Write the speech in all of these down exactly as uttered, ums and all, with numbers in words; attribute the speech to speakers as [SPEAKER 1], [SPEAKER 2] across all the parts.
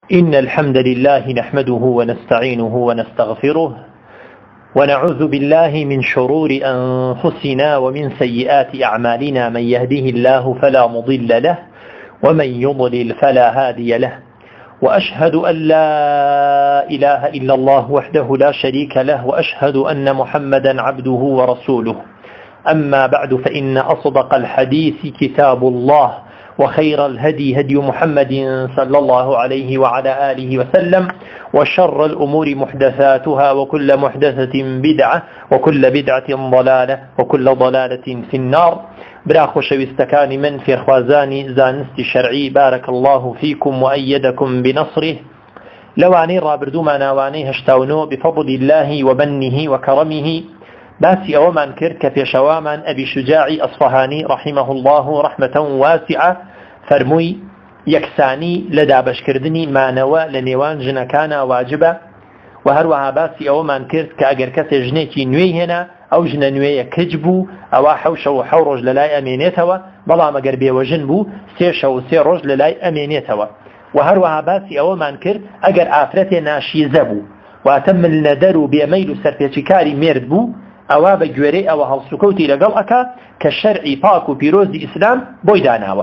[SPEAKER 1] إن الحمد لله نحمده ونستعينه ونستغفره ونعوذ بالله من شرور أنفسنا ومن سيئات أعمالنا. من يهده الله فلا مضل له ومن يضلل فلا هادي له، وأشهد أن لا إله إلا الله وحده لا شريك له، وأشهد أن محمدا عبده ورسوله. أما بعد، فإن أصدق الحديث كتاب الله، وخير الهدي هدي محمد صلى الله عليه وعلى آله وسلم، وشر الأمور محدثاتها، وكل محدثة بدعة، وكل بدعة ضلالة، وكل ضلالة في النار. براخو شويستكان من في خوازاني زانست شرعي، بارك الله فيكم وأيدكم بنصره. لواني رابردو ما ناواني هشتاونو بفضل الله وبنه وكرمه. باسی ئەوەمان کرد کە پێشەوامان ئەبی شوجاعی ئەصفەهانی رحمه الله رحمة واسعة فەرمووی یەکسانی لە دابەشکردنی مانەوە لە نێوان ژنەکانە واجبە، و هەروەها باسی ئەوەمان کرد کە ئەگەر کەسێ ژنێکی نوێی هێنا، ئەو ژنە نوێیە کچ بوو، ئەوە حەو شەو و حەو ڕۆژ لەلای ئەمێنێتەوە، بەڵام ئەگەر بێوەژن بوو سێ شەو و سێ ڕۆژ لەلای ئەمێنێتەوە. و هەروەها باسی ئەوەمان کرد ئەگەر ئافرەتێ ناشیزە بوو، واتە ملنەدەر و بێمەیل و سەرپێچیکاری مێرد بوو، ئەوە بە گوێرەی ئەوە هەڵسوکەوتی لەگەڵ ئەکا کە شەرعی پاک و پیرۆزی ئیسلام بۆی داناوە.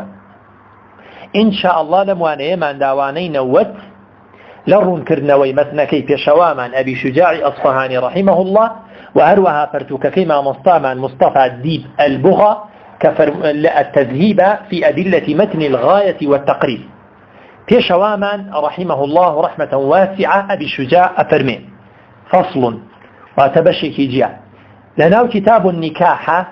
[SPEAKER 1] ئینشاء الله لەم وانەیەمان داوانەی نەوەت لە ڕوونکردنەوەی مەتنەکەی پێشەوامان ئەبی شوجاعی ئەصفەهانی رحمه الله، و هەروەها پەرتووکەکەی مامۆستامان مصطفى دیب البغا کە التذهيب في أدلة متن الغاية والتقريب. پێشەوامان رحمه الله رحمة واسعة ئەبی شوجاع ئەفەرمێ: فصل، واتە بەشێکی جیا لەناو کتاب النکاح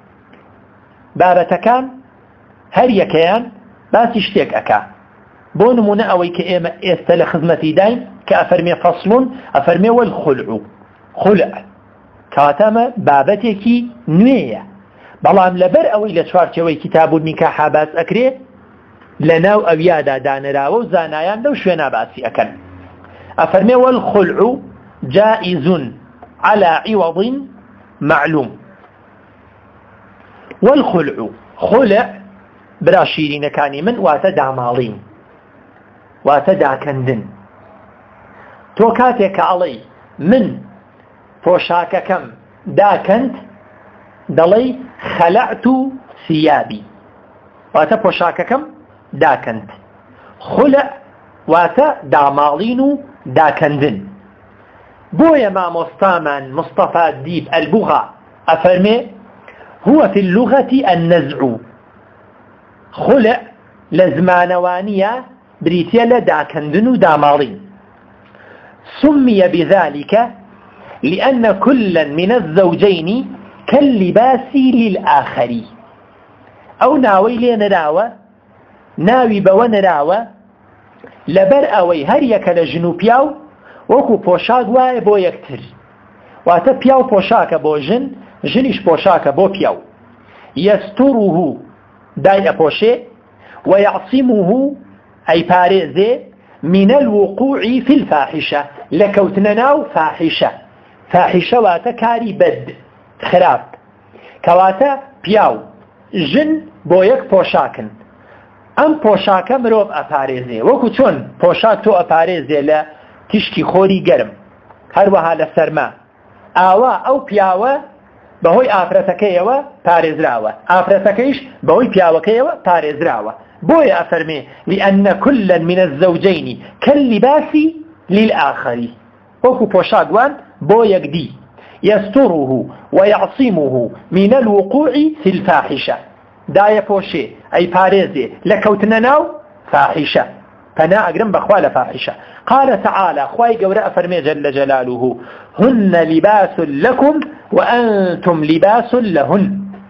[SPEAKER 1] بابەتەکان هەر یەکەیان باسی شتێک ئەکا. بۆ نمونە ئەوەی کە ئێمە ئێستا لە خزمەتی داین کە ئەفەرمێ فەصل، ئەفەرمێ والخلع، خلع کاتەمە بابەتێکی نوێیە، بەڵام لەبەر ئەوەی لە چوارچێوەی کتاب النکاح باس ئەکرێ، لەناو ئەویادا دانراوە و زانایان لەو شوێنە باسی ئەکەن. ئەفەرمێ والخلع جائز على عوض معلوم. والخلع، خلع برا شیرینەکانی من واتە داماڵین، واتە داکەندن. تۆ کاتێک کە ئەڵێی من پۆشاکەکەم داکەند، دەڵێی خەلعت ثیابی، واتە پۆشاکەکەم داکەند. خلع واتە داماڵین و داکەندن. بۆیە مامۆستامان مصطفى دیب البغا ئەفەرمێ: هو في اللغة النزع. خلع لە زمانەوانیە بریتە لە داکەندن و داماڵین. سمي بذلك لأن كلا من الزوجين كاللباس للآخر. أو ناوي لێ نراوە، ناوی بەوە نراوە لەبەر ئەوەی هەر یەکە لە ژن و پیاو وەکو پۆشاک وایە بۆ یەکتر، واتە پیاو پۆشاکە بۆ ژن، ژنیش پۆشاکە بۆ پیاو. یەستوڕه دای ئەپۆشێ، وەیەعسیمه ئەی پارێزێ، من الوقوع في الفاحشة لە کەوتنە ناو فاحشە. فاحشە واتە کاری بەد، خراپ، کەواتە پیاو ژن بۆ یەک پۆشاکن. ئەم پۆشاکە مرۆڤ ئەپارێزێ، وەکو چۆن پۆشاک تۆ ئەپارێزێ لە تشکی خۆری گەرم، هەروەها لە سەرما. ئاوا ئەو پیاوە بەهۆی ئافرەتەکەیەوە پارێزراوە، ئافرەتەکەیش بەهۆی پیاوەکەیەوە پارێزراوە. بۆیە ئەفەرمێ: لأن كلا من الزوجين كاللباس للآخر، وەکو پۆشاکوان بۆ یەکدی. يستره ويعصمه من الوقوع في الفاحشة، دایە پۆشێ ئەی پارێزێ لە کەوتنە ناو فاحشە، پەنا ئەگرم بەخوا لە فاحشە. قال تعالى، خوای گەورە ئەفەرمێ جل جلاله: هن لباس لكم وأنتم لباس لهن.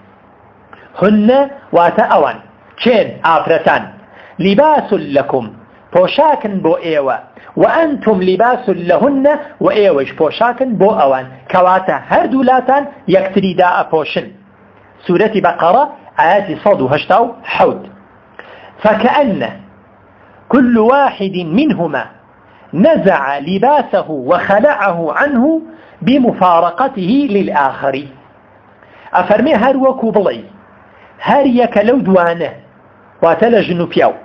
[SPEAKER 1] هن واتە ئەوان، چێن ئافرەتان، لباس لكم پۆشاکن بۆ ئێوە، وأنتم لباس لهن و ئێوەش پۆشاکن بۆ ئەوان، کەواتە هەردوو لاتان یەکتری دا ئەپۆشن. سورەتی بەقەرە ئاياتی سەد و هەشتا و حەوت. فكأن كل واحد منهما نزع لباسه وخلعه عنه بمفارقته للآخر. أفرمي هر وكو بڵێ هەر یەکە لەو دوانە واتە لە ژن و پیاو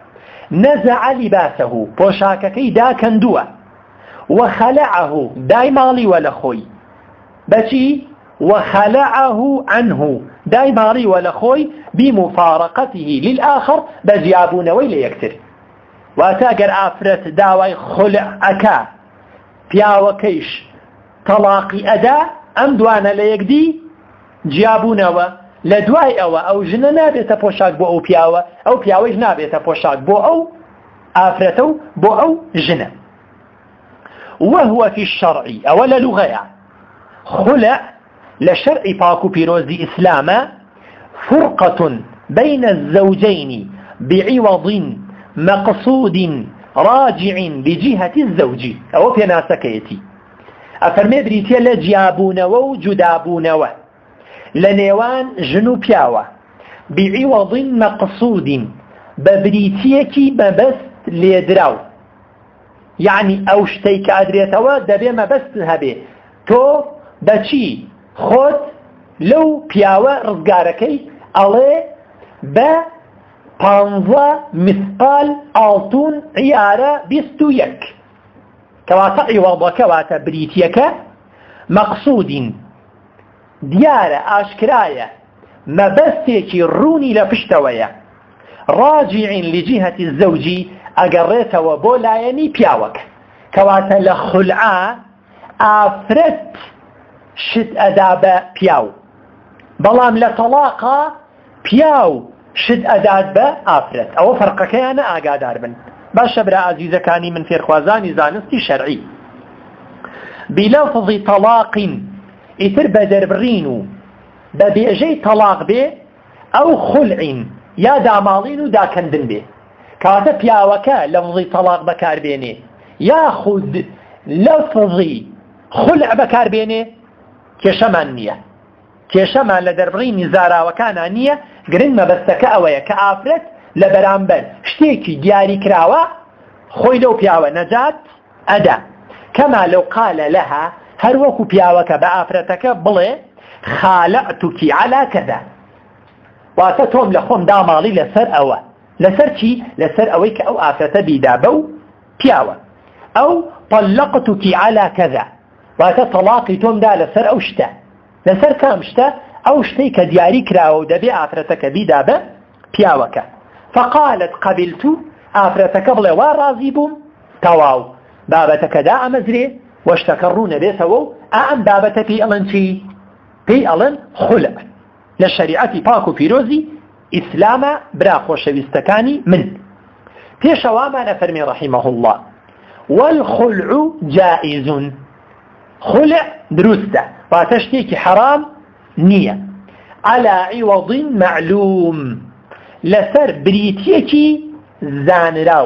[SPEAKER 1] نزع لباسه بوشاككي دا كندوه وخلعه داي مالي ولا خوي بشي وخلعه عنه داي مالي ولا خوي بمفارقته للآخر بجيابون ويل يكتر واتاقر آفرت داوي خلع أكا بياوكيش طلاقي أدا أم دوانا ليكدي جيابونوا لدواي أو أو جنة نابيتا بوشاك بو أو بياوة أو بياوة نابيتا بوشاك بو أو آفرتو بو أو جنة. وهو في الشرع أولا لغة خلع لشرع باكو بيروزي إسلاما فرقة بين الزوجين بعوض مقصود راجع لجهة الزوج أو في ناسكيتي أفرمي بريتيا لجيابون وجدابون لنيوان جنوبياوة بعوض مقصود ببريتيكي مبست ليدراو يعني أو شتيك أدريتوا دبي مبست هبي تو بچي خود لو بياوة رزقاركي ألي با پانزە مثقال ئاڵتون عیارە بیست و یەک کەواتە عیوەڵبەکەواتە بریتیەکە مەقسوودین دیارە ئاشکرایە مەبەستێکی ڕوونی لە پشتەوەیە ڕاجعین لجهەتی الزەوجی ئەگەڕێتەوە بۆ لایەنی پیاوەکە کەواتە لە خولعا ئافرەت شت ئەدا بە پیاو بەڵام لە تەڵاقا پیاو شد ئەدات بە ئافرەت ئەوە فەرقەکەیانە ئاگادار بن. باشە برا عەزیزەکانی من فێرخوازانی زانستی شەرعی بلفظ طلاق ئیتر بە دەربڕین و بە بێژەی تەلاق بێ ئەو خولعین یا داماڵین و داکەندن بێ کەواتە پیاوەکە لەفظی تەلاق بەکاربێنێ یاخود لەفظی خولع بەکاربێنێ کێشەمان نییە کێشەمان لە دەربڕینی زاراوەکانان نییە گرنگ مەبەستەکە ئەوەیە کە ئافرەت لە بەرامبەر شتێکی دیاری کراوە خۆی لەو پیاوە نەجات ئەدا کەما لەو قالە لەها هەر وەکو پیاوەکە بە ئافرەتەکە بڵێ خالعتکی عەلا کەذا واتە تۆم لە خۆم داماڵی لەسەر ئەوە لەسەر چی لەسەر ئەوەی کە ئەو ئافرەتە بیدا بەو پیاوە ئەو طلقتکی عەلا کەذا واتە تەلاقی تۆمدا لەسەر ئەو شتە لەسەر کام شتە ئەو شتەی کە دیاری کراوە و دەبێ ئافرەتەکە بیدا بە پیاوەکە فقالت قبلت ئافرەتەکە بڵێ وا ڕازی بووم تەواو بابەتەکەدا ئەمەزرێ وەشتەکە ڕوو نەبێتەوە و ئەم بابەتە پێی ئەڵێن چی پێی ئەڵێن خولع لە شەریعەتی پاک و پیرۆزی ئیسلامە برا خۆشەویستەکانی من پێشەوامانە فەرمی ڕەحیمەه الله والخلع جائز خلع دروستە واتە شتێکی حرام نییە على عوض معلوم لەسەر بریتیەکی زانراو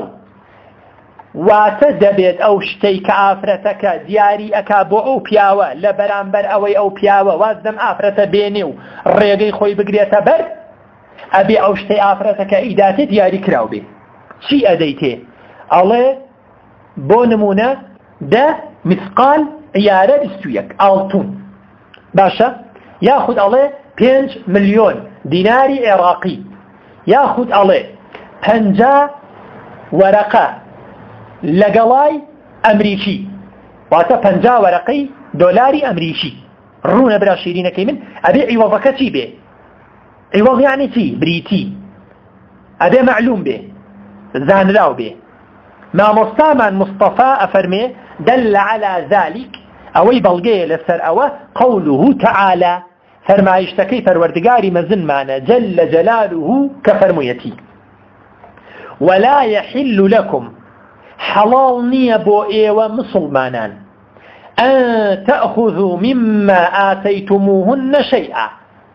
[SPEAKER 1] واتە دەبێت ئەو شتەی کە ئافرەتەکە دیاری ئەکا بۆ ئەو پیاوە لە بەرامبەر ئەوەی ئەو پیاوە واز دەم ئافرەتە بێنێ و ڕێگەی خۆی بگرێتە بەر ئەبێ ئەو شتەی ئافرەتەکە ئیداتێ دیاری کراو بێ چی ئەدەیتێ ئەڵێ بۆ نمونە دە مثقال عیارە بیست و یەک ئاڵتون باشە یاخود ئەڵێ پێنج ملیۆن دیناری عێراقی یاخود ئەڵێ پەنجا وەرەقە لەگەڵای ئەمریکی واتە پەنجا وەرەقەی دۆلاری ئەمریکی ڕوونە برا شیرینەکەی من ئەبێ عیوەڵەکە چی بێ عیوەڵ یعنی چی بریتی ئەبێ معلوم بێ زانراو بێ مامۆستامان مستەفا ئەفەرمێ دل على ذلك ئەوەی بەڵگەیە لەسەر ئەوە قوله تعالى فەرمایشتەکەی پەروەردگاری مەزنمانە جل جلاله کە فەرموویەتی ولا يحل لكم حەڵاڵ نییە بۆ ئێوە مسڵمانان ئەن تأخذوا مما آتيتموهن شيئا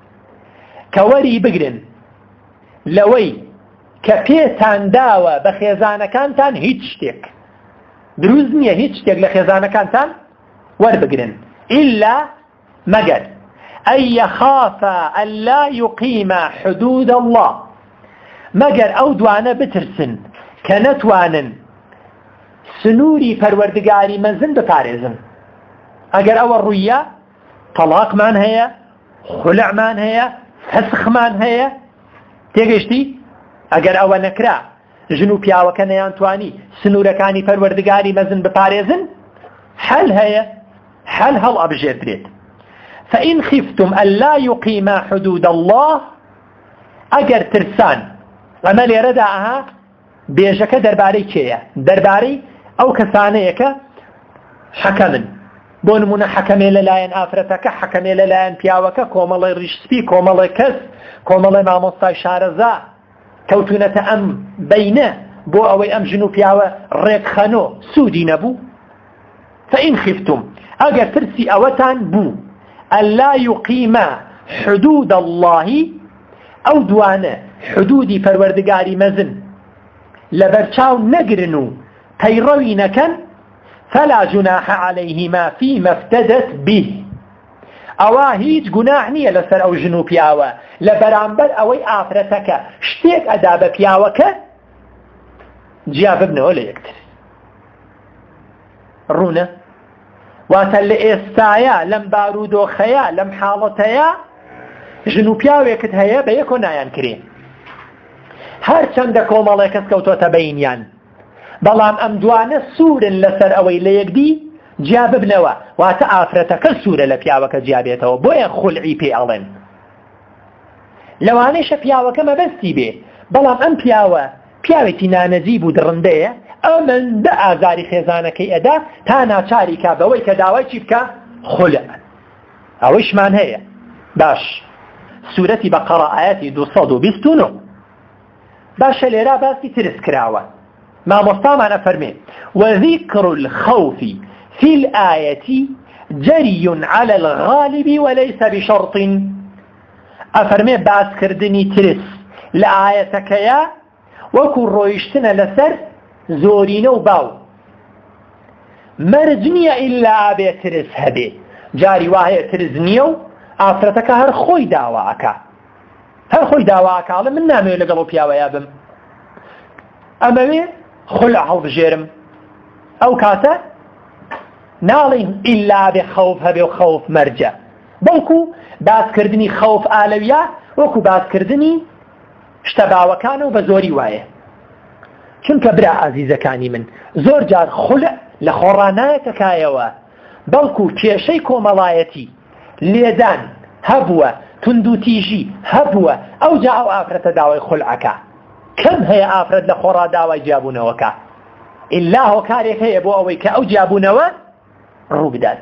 [SPEAKER 1] کەوەری بگرن لەوەی کە پێتان داوە بە خێزانەکانتان هیچ شتێک دروست نییە هیچ شتێک لە خێزانەکانتان وەربگرن إلا مەگەر أن يخافا ألا يقيما حدود الله مەگەر ئەو دوانە بترسن کە نەتوانن سنووری پەروەردگاری مەزن بپارێزن ئەگەر ئەوە ڕوویە تەلاقمان هەیە خولعمان هەیە فەسخمان هەیە تێگەشتی ئەگەر ئەوە نەکرا ژن و پیاوەکە نەیانتوانی سنوورەکانی پەروەردگاری مەزن بپارێزن حەل هەیە حەل هەڵ ئەبژێردرێت فإن خفتم ألا يقيما حدود الله ئەگەر ترسان ئەمە لێرەدا ئەها بێژەکە دەربارەی کێیە دەربارەی ئەو کەسانەیە کە حەکەمن بۆ نمونە حەکەمێ لەلایەن ئافرەتەکە حەکەمێ لەلایەن پیاوەکە کۆمەڵی ڕیشسپی کۆمەڵی کەس کۆمەڵی مامۆستای شارەزا کەوتونەتە ئەم بەینە بۆ ئەوەی ئەم ژن و پیاوە ڕێکخەنۆ سوودی نەبوو فإن خفتم ئەگەر ترسی ئەوەتان بوو ألا يقيما حدود الله أو دوانە حدودی پەروەردگاری مەزن لەبەرچاو نەگرن و پەیڕەوی نەکەن فلا جناح عليهما فيما افتدت به ئەوە هیچ گوناح نییە لەسەر ئەو ژن و پیاوە لە بەرامبەر ئەوەی ئافرەتەکە شتێک ئەدا بە پیاوەکە جیا ببنەوە لە یەکتر ڕوونە واتە لە ئێستایە لەم بارودۆخەیە لەم حاڵەتەیە ژن و پیاوێکت هەیە بە یەکۆ نایان کرێ هەر چەندە کۆمەڵێک کەس کەوتۆتە بەینیان بەڵام ئەم دوانە سوورن لەسەر ئەوەی لە یەکدی جیا ببنەوە واتە ئافرەتەکە سوورە لە پیاوەکە جیا بێتەوە بۆیە خولعی پێ ئەڵێن لەوانەیشە پیاوەکە مەبەستی بێ بەڵام ئەم پیاوە پیاوێکی نانەجیب و دڕندەیە ئەمەندە ئازاری خێزانەکەی ئەدا تا ناچاری کا بەوەی کە داوای چی بکە خولع ئەوەیشمان هەیە باش سوورەتی بەقەڕە ئایەتی دوو سەد و بیست و نۆ باشە لێرا باسی ترس کراوە مامۆستامان ئەفەرمێ وذكر الخوف في الآية جري على الغالب وليس بشرط ئەفەرمێ باسکردنی ترس لە ئایەتەکەیە وەکو ڕۆیشتنە لەسەر زۆرینە و باو مەرج نییە ئیلا بێ ترس هەبێ جاری وایە ترس نییە و ئافرەتەکە هەر خۆی داواکە هەر خۆی داواکاڵە من نامەوێت لەگەڵ و پیاوەیە بم ئەمەوێ خولع هەڵبژێرم ئەو کاتە ناڵین ئیلا بێ خەوف هەبێ و خەوف مەرجە بەڵکو باسکردنی خەوف ئالەویە وەکو باسکردنی شتە باوەکانە و بە زۆری وایە چونکە برا ئازیزەکانی من زۆر جار خولع لە خۆڕانایەتەکایەوە بەڵکو کێشەی کۆمەڵایەتی لێدان هەبووە توندوتیژی هەبووە ئەو جا ئەو ئافرەتە داوای خولعەکە کەم هەیە ئافرەت لە خۆڕا داوای جیابوونەوەکە ئیلا هۆکارێک هەیە بۆ ئەوەی کە ئەو جیابوونەوە ڕوو بدات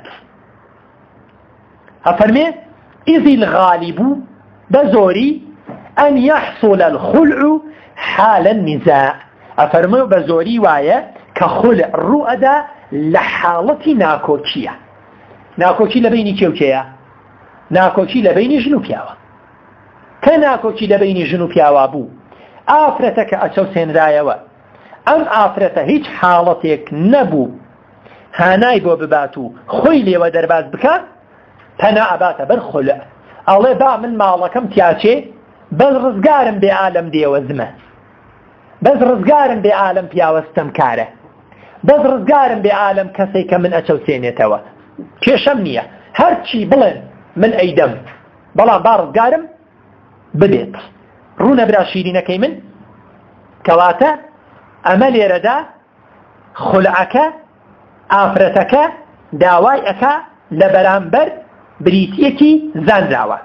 [SPEAKER 1] ئەفەرمێ إذ الغالب بزوري أن يحصل الخلع حال النزاع أفرمي بزوري وايا كخلع رؤدا لحالة ناكوكية ناكوكي لبيني كيوكيا ناكوكي لبيني جنوبياوا كناكوكي لبيني جنوبياوا بو آفرتك أتو سينرايوا أم آفرت هيج حالتك نبو هاناي بو بباتو خويلي ودرباز بكا پەنا ئەباتە بەر خولع ئەڵێ با من ماڵەکەم تیاچێ بەس ڕزگارم بێ ئالەم دێوەزمە بەس ڕزگارم بێ ئالەم پیاوەستەم کارە بەس ڕزگارم بێ ئالەم کەسێک کە من ئەچەوسێنێتەوە کێشەم نییە هەرچی بڵێن من ئەیدەم بەڵام با ڕزگارم بدێت ڕوونە برا شیرینەکەی من کەواتە ئەمە لێرەدا خولعەکە ئافرەتەکە داوای ئەکا لە بەرامبەر بريتيكي زانراوة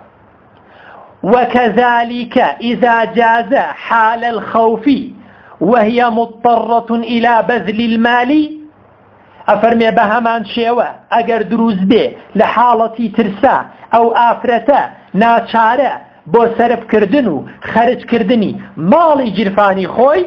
[SPEAKER 1] وكذلك إذا جاز حال الخوف وهي مضطرة إلى بذل المال أفرمي بهمان شيوة أجر دروز به لحالة ترسا أو آفرتا ناچارة بو سرف كردنو خرج كردني مالي جرفاني خوي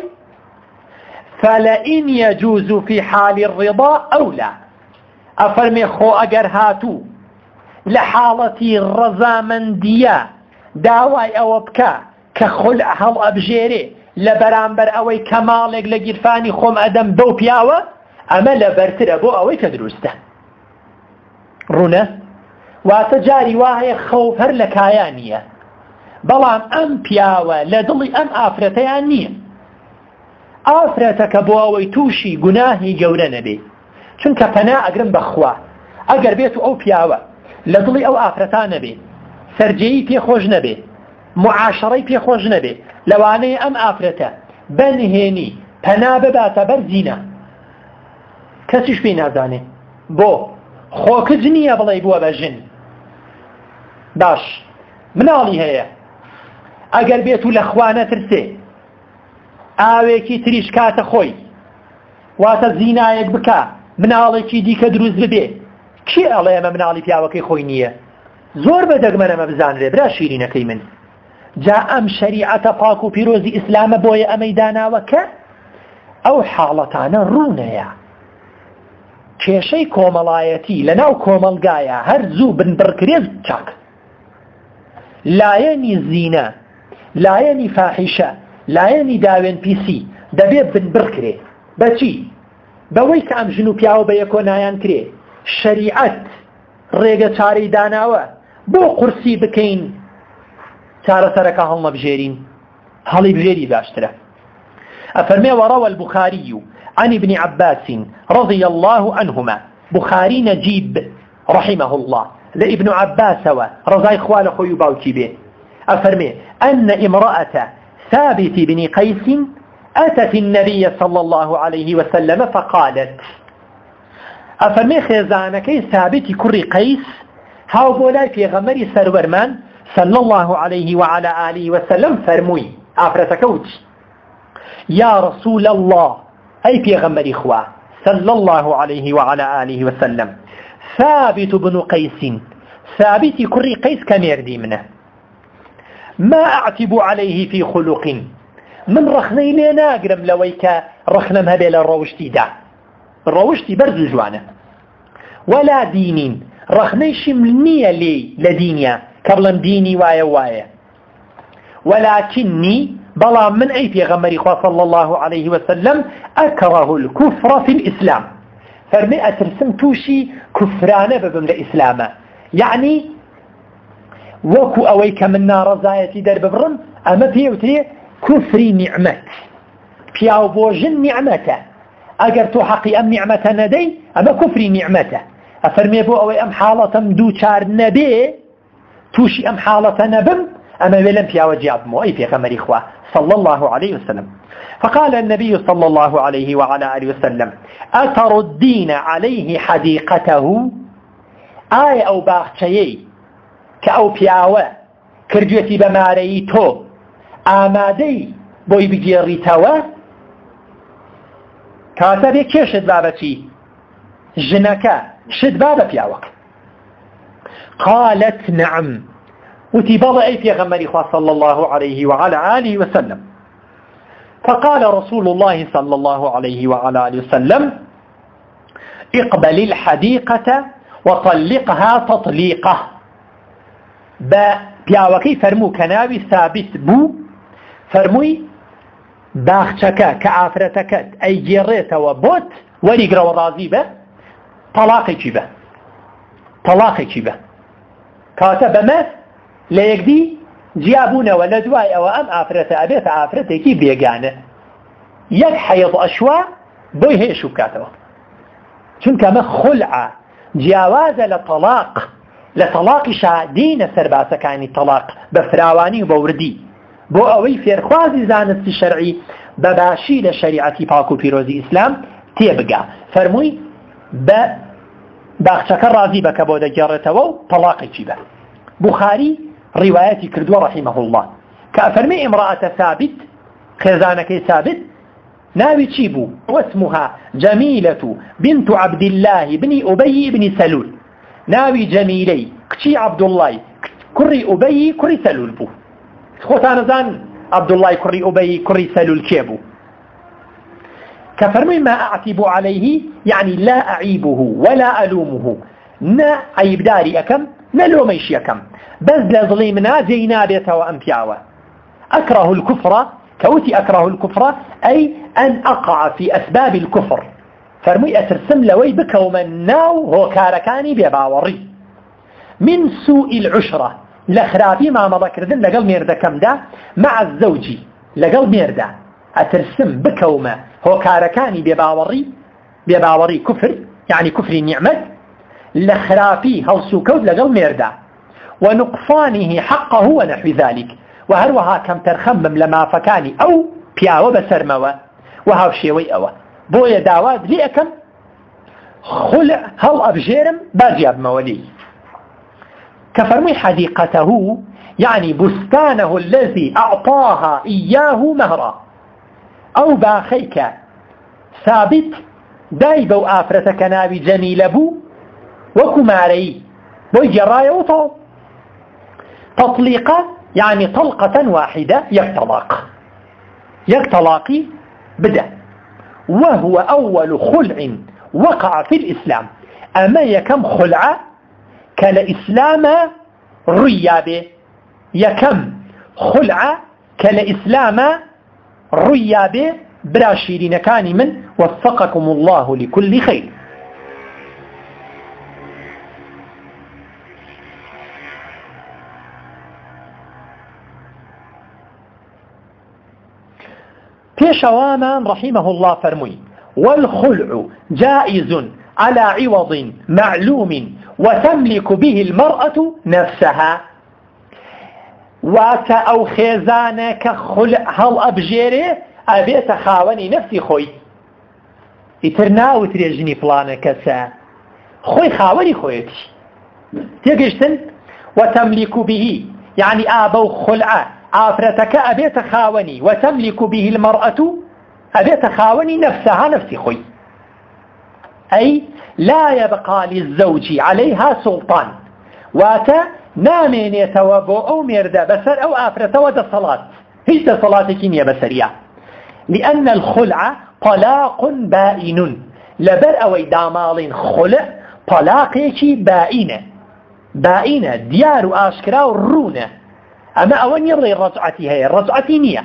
[SPEAKER 1] فلئن يجوز في حال الرضا أو لا أفرمي خو أجر هاتو لحالة الرزامندية داواي أو بكا كخلع هل أبجيري لبرامبر أوي كمالك لجرفاني خوم أدم بو بياوة أما لبرتر أبو أوي كدروسته رونا واتجاري واهي خوف هر لكايانية بلام أم بياوة لدلي أم آفرتيانية آفرتك بو أوي توشي قناهي جورنا بي چونك پنا أقرم بخوا أقر بيتو أو بياوة لدڵی ئەو ئافرەتان نەبێ سەرجەیی پێخۆش نەبێ معاشەڕەی پێخۆش نەبێ لەوانەیە ئەم ئافرەتە بەنهێنی پەنا بباتە بەر زینە کەسیش پێی نازانێ بۆ خۆکت نییە بڵێ بووە بە ژن باش مناڵی هەیە ئەگەر بێت و لە خوا نەترسێ ئاوێکی تریش کاتە خۆی واتە زینایەک بکە مناڵێکی دیکە دروست ببێ کی ئەڵێ ئەمە مناڵی پیاوەکەی خۆی نییە زۆر بەدەگمەنەمە بزانرێ برا شیرینەکەی من جا ئەم شەریعەتە پاک و پیرۆزی ئیسلامە بۆیە ئەمەی داناوە کە ئەو حاڵەتانە ڕوونەیە کێشەی کۆمەڵایەتی لەناو کۆمەلگایە هەر زوو بنبڕکرێت چاک لایەنی زینە لایەنی فاحیشە لایەنی داوێن پیسی دەبێ بنبڕکرێ بەچی بەوەی کە ئەم ژن و پیاوە بە یەکۆ نایان کرێ شەریعەت ڕێگە چارەی داناوە بۆ قورسی بکەین چارەسەرەکە هەڵمە بژێرین هەڵی بژێری باشترە أفرمي وروى البخاري عن ابن عباس رضي الله عنهما بخاري نجيب رحمه الله لابن عباس ورضي إخوان خوي باوكي به أفرمي أن امرأة ثابت بن قيس أتت النبي صلى الله عليه وسلم فقالت أفرمي خيزانكي ثابت كري قيس هاو بولاي في غمري سرورمان صلى الله عليه وعلى آله وسلم فرموي أفرتكوت يا رسول الله أي بيغمر إخوة صلى الله عليه وعلى آله وسلم ثابت بن قيس ثابت كري قيس كميردي منه ما أعتب عليه في خلق من رخني لنا أقرم لويك رخنم هبيل الروشتي دا الروشتي برز جوانه ولا دين رخني شملنية لي لدينيا قبل ديني وايا وايا ولكني بلا من أي في غمر صلى الله عليه وسلم أكره الكفر في الإسلام فرمئة رسم توشي كفرانة ببن الإسلام يعني وكو أويك من نار زايتي در ببرم أما بيوتي كفري نعمة بياو بوجن نعمته أجر تو حقي أم نعمة ندي أما كفري نعمته أفرمي بو أوي أم حالة دو چار نبي توشي أم حالة نبم أما ولم في وجاب مو أي في غمر إخوة صلى الله عليه وسلم فقال النبي صلى الله عليه وعلى آله وسلم أتردين عليه حديقته آية أو باغشيي كأو بياوة كرجوتي بماريتو آمادي بوي بجيريتوا كاتبه كيشت بابتي جنكا شد بابا بياوك قالت نعم وتبضى أي في غمر صلى الله عليه وعلى آله وسلم فقال رسول الله صلى الله عليه وعلى آله وسلم اقبل الحديقة وطلقها تطليقه بياوكي فرمو كناوي ثابت بو فرموي باخشكا كعافرتك أي جيريت وبوت ورقر وراضي به طلاقي جيبه طلاقي جيبه كاتب ما لا يقدي جيابونا ولا دواي أو أم عافرته أبيت عافرته كي بيقانه يك حيض أشواء بوي هي شو كاتبه چونك ما خلع جواز لطلاق لطلاق شادين سرباسة كاني طلاق بفراواني وبوردي بو أوي فيرخوازي زانت الشرعي بباشي لشريعتي باكو بيروزي إسلام تيبقى فرموي ب باخشك الرازي بكبودة جارته طلاقي جيبه بخاري رواياتي كردوة رحمه الله كأفرمي امرأة ثابت خزانك ثابت ناوي تشيبو واسمها جميلة بنت عبد الله بن أبي بن سلول ناوي جميلي كتي عبد الله كري أبي كري سلول بو خوتان زان عبد الله كري أبي كري سلول كيبو كفرمي ما أعتب عليه يعني لا أعيبه ولا ألومه نا عيب داري أكم نلو ميشي أكم بس لظليمنا جينا بيته وأنفياوه أكره الكفر كوتي أكره الكفر أي أن أقع في أسباب الكفر فرمي أترسم لوي بك ومن ناو هو كاركاني بباوري من سوء العشرة لخرابي ما مضى كردن لقل ميردا كم دا مع الزوج لقل ميردا أترسم بك وما هو كاركاني بباوري بباوري كفر يعني كفر النعمة لخرابي هل سوكود لقل ميردا ونقصانه حقه ونحو ذلك وهروها كم ترخمم لما فكاني أو بياو بسرموا وهاو شێوەی ئەوە بۆیە داوات لێ ئەەکەم خلع هەڵ ئەبژێرم باجیابمەوە لێی کە فەرمووی حديقته يعني بستانه الذي أعطاها إياه مهرا أو باخيك ثابت داي بو آفرتك ناوي جميل بو وكماري بو جرايا وطو تطليقة يعني طلقة واحدة يكطلاق يكطلاقي بدأ وهو أول خلع وقع في الإسلام أما يكم خلع كالإسلام ريابه يكم خلع كالإسلام ريابه براشيرين كان من وفقكم الله لكل خير بيشوامان رحمه الله فرمي والخلع جائز على عوض معلوم وتملك به المرأة نفسها واتا أو خيزانك خلع هل أبجيري أبيت خاوني نفسي خوي يترناو تريجني فلانة كسا خوي خاوني خويتي تيجيشتن وتملك به يعني آبو خلع آفرتك أبيت خاوني وتملك به المرأة أبيت خاوني نفسها نفسي خوي أي لا يبقى للزوج عليها سلطان واتا نامين يتوابو أو ميردا بسر أو آفرة ودا صلاة هيش صلاة كينيا بسرية لأن الخلع طلاق بائن لبر أو دامال خلع طلاقيكي بائنة بائنة ديار آشكرا ورونة أما أون يرضي الرجعتي هي الرجعتي نية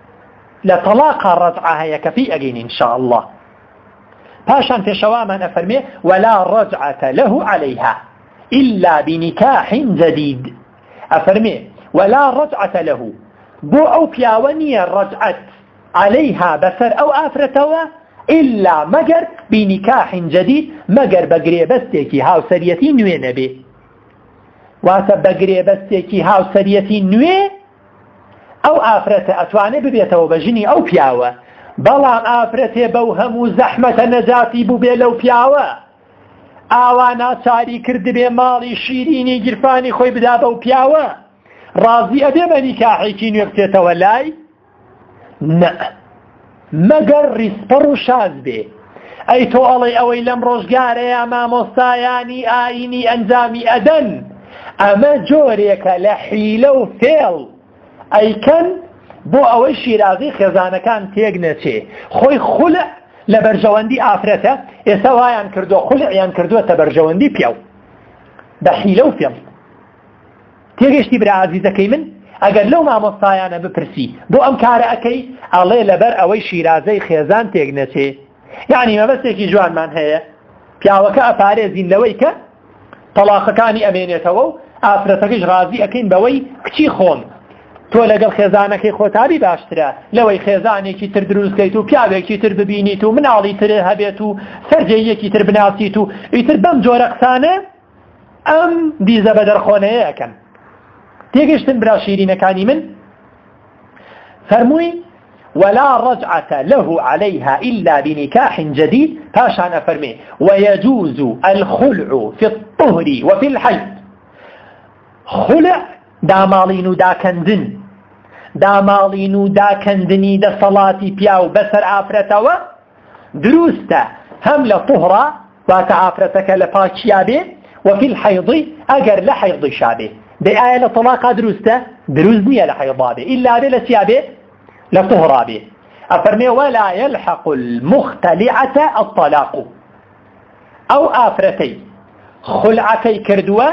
[SPEAKER 1] لطلاق الرجعة هي كفي أجين إن شاء الله باشان في شواما أفرمي ولا رجعة له عليها إلا بنكاح جديد أفرمي ولا رجعة له بو أو بياونية رجعت عليها بسر أو آفرتوا إلا مجر بنكاح جديد مجر بقري بستيكي هاو سريتي نوي نبي واسا بقري بستيكي هاو سريتي نوي أو آفرت أتواني ببيته بجني أو بياوة بەڵام ئافرەتێ بەو هەموو زەحمەتە نەجاتی بوو بێ لەو پیاوە ئاوا ناچاری کرد بێ ماڵی شیرینی گیرفانی خۆی بدا بەو پیاوە ڕازی ئەبێ بە نیکاحێکی نوێ بچێتەوە لای نە مەگەر ڕیسپەڕ و شاز بێ ئەی تۆ ئەڵێ ئەوەی لەم ڕۆژگارەیە مامۆستایانی ئاینی ئەنجامی ئەدەن ئەمە جۆرێکە لە حیلە و فێڵ ئەیکەن بۆ ئەوەی شیرازی خێزانەکان تێک نەچێ خۆی خولع لە بەرژەوەندی ئافرەتە ئێستا وایان کردو خولعیان کردووەتە بەرژەوەندی پیاو بە حیلە و فێڵ تێگەشتی برا عەزیزەکەی من ئەگەر لەو مامۆستایانە بپرسی بۆ ئەم کارە ئەکەی ئەڵێ لەبەر ئەوەی شیرازەی خێزان تێک نەچێ یعنی مەبەستێکی جوانمان هەیە پیاوەکە ئەپارێزین لەوەی کە تەلاقەکانی ئەمێنێتەوە و ئافرەتەکەش ڕازی ئەکەین بەوەی کچی خۆم تۆ لەگەڵ خێزانەکەی خۆتابی باشترە لەوەی خێزانێکی تر دروستکەیت و پیاوێکی تر ببینیت و مناڵی تر هەبێت و سەرجەیەکی تر بناسیت و ئیتر بەم جۆرە قسانە ئەم دیزە بە دەرخۆنەیە ئەکەن تێگەشتن برا شیرینەکانی من فەرمووی ولا رجعة له عليها إلا بنكاح جديد پاشان أفرمي ويجوز الخلع في الطهر وفي الحيض خلع دامالين داكندن دامالين داكندني دا صلاتي بياو بسر آفرتوا دروستا هم لطهرة وات آفرتك لفاكيابي وفي الحيض أجر لحيض شابه بآية لطلاقة دروستا دروزنية لحيضابه إلا بلسيابه لطهرابه أفرمي ولا يلحق المختلعة الطلاق أو آفرتي خلعكي كردوة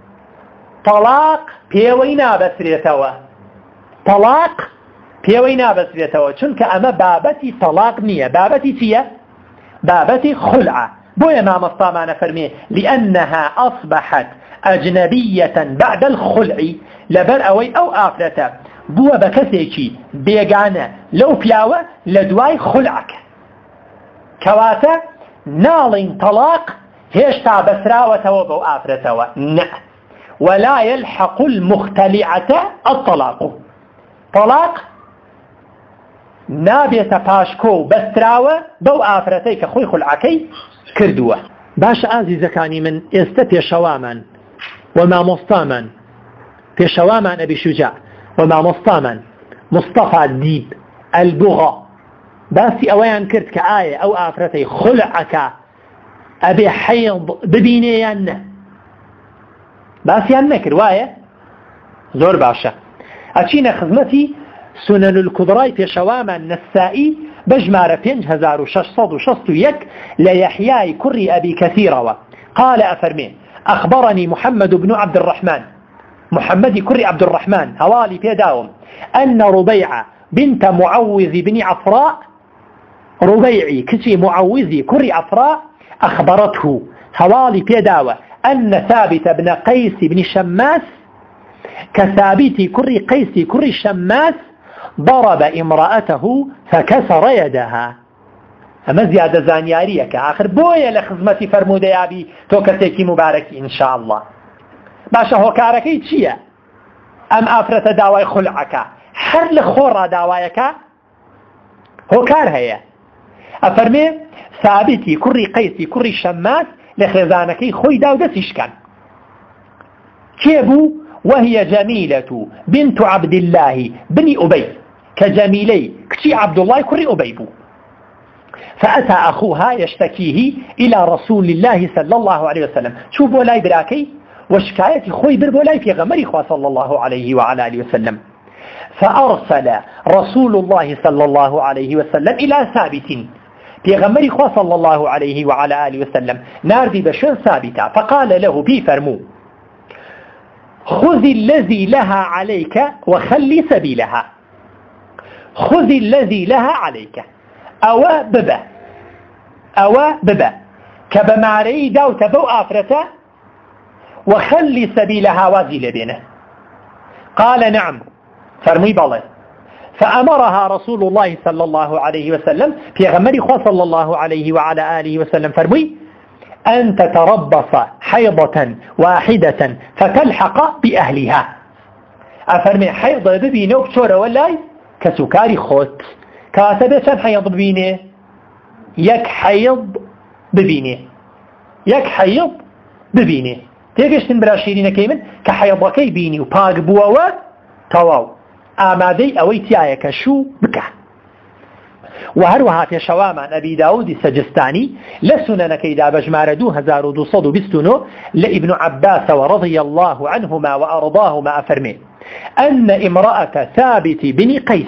[SPEAKER 1] طلاق پێوەی نابەسرێتەوە طلاق پێوەی نابەسرێتەوە چونکە ئەمە بابەتی طلاق نییە بابەتی چییە؟ بابەتی خلعە بۆیە مامۆستامانە فەرمێ لأنها أصبحت أجنبية بعد الخلع لەبەر ئەوەی ئەو ئافرەتە بووە بە کەسێکی بێگانە لەو پیاوە لە دوای خلعەکە کەواتە ناڵین طلاق هێشتا بەسراوەتەوە بەو ئافرەتەوە نە ولا يلحق المختلعة الطلاق طلاق نابێتە پاشکۆ و بەستراوە بەو ئافرەتەی کە خۆی خولعەکەی کردووە. باشە ئازیزەکانی من، ئێستا پێشەوامان و مامۆستامان پێشەوامان ئەبی شوجاع و مامۆستامان مستەفا دیب ئەلبوغا باسی ئەوەیان کرد کە ئایا ئەو ئافرەتەی خولعەکە ئەبێ حەیض ببینێ یان نە. باسییان نەکرد، وایە؟ زۆر باشە. ئەچینە خزمەتی سنن الكبرى پێشەوامان نەسائی بژمارە پێنج هەزار و شەشسەد و شەست و یەک لە یەحیای کوڕی ئەبی کەثیرەوە قال ئەفەرمێ أخبرني محمد بن عبد الرحمن محمد كري عبد الرحمن هوالي بيداوم أن ربيعة بنت معوذ بن عفراء ربيعي كتي معوذي كري عفراء أخبرته هوالي بيداوة أن ثابت بن قيس بن شماس كثابت كري قيس كري شماس ضرب امرأته فكسر يدها. أما زيادة زانيارية كآخر بويا لخزمتي فرمودة يابي تو كتيكي مبارك إن شاء الله. باشا هو كاركي تشيا أم أفرت داواي خلعك حر لخورا داوايك هو كار هيا أفرمي ثابتي كري قيسي كري شماس لخزانكي خوي داو دسيش كان كيبو وهي جميلة بنت عبد الله بن أبي كجميلي كتي عبد الله كري أبي بو. فأتى أخوها يشتكيه إلى رسول الله صلى الله عليه وسلم. شوف ولاي براكي وشكاية خوي بر ولاي في غمري خواه صلى الله عليه وعلى آله وسلم. فأرسل رسول الله صلى الله عليه وسلم إلى ثابت في غمري خواه صلى الله عليه وعلى آله وسلم ناردي بشن ثابتا فقال له بي فرمو خذ الذي لها عليك وخلي سبيلها. خذ الذي لها عليك أو ببا أو ببا كبماري داو تبو آفرته وخلي سبيلها وازي لبينه. قال نعم فرمي بالله. فأمرها رسول الله صلى الله عليه وسلم في غمري خواه صلى الله عليه وعلى آله وسلم فرمي أن تتربص حيضة واحدة فتلحق بأهلها. أفرمي حيضة ببينه بشورة ولاي كسكاري خوت كاتبه چەند حەیض ببینێ یەک حەیض ببینێ یەک حەیض ببینێ. تێگەشتن برا شیرینەکەی من کە حەیضەکەی بینی و پاک بووەوە تەواو ئامادەی ئەوەی تایە کە شوو بکە. و هەروەها پێشەوامان ئەبی داودی سەجستانی لە سونەنەکەیدا بەژمارە دوو هەزار و دووسەد و بیست و نۆ لە ئیبن عەباسەوە رضي الله عنهما وأرضاهما أفرمي أن امرأة ثابت بن قيس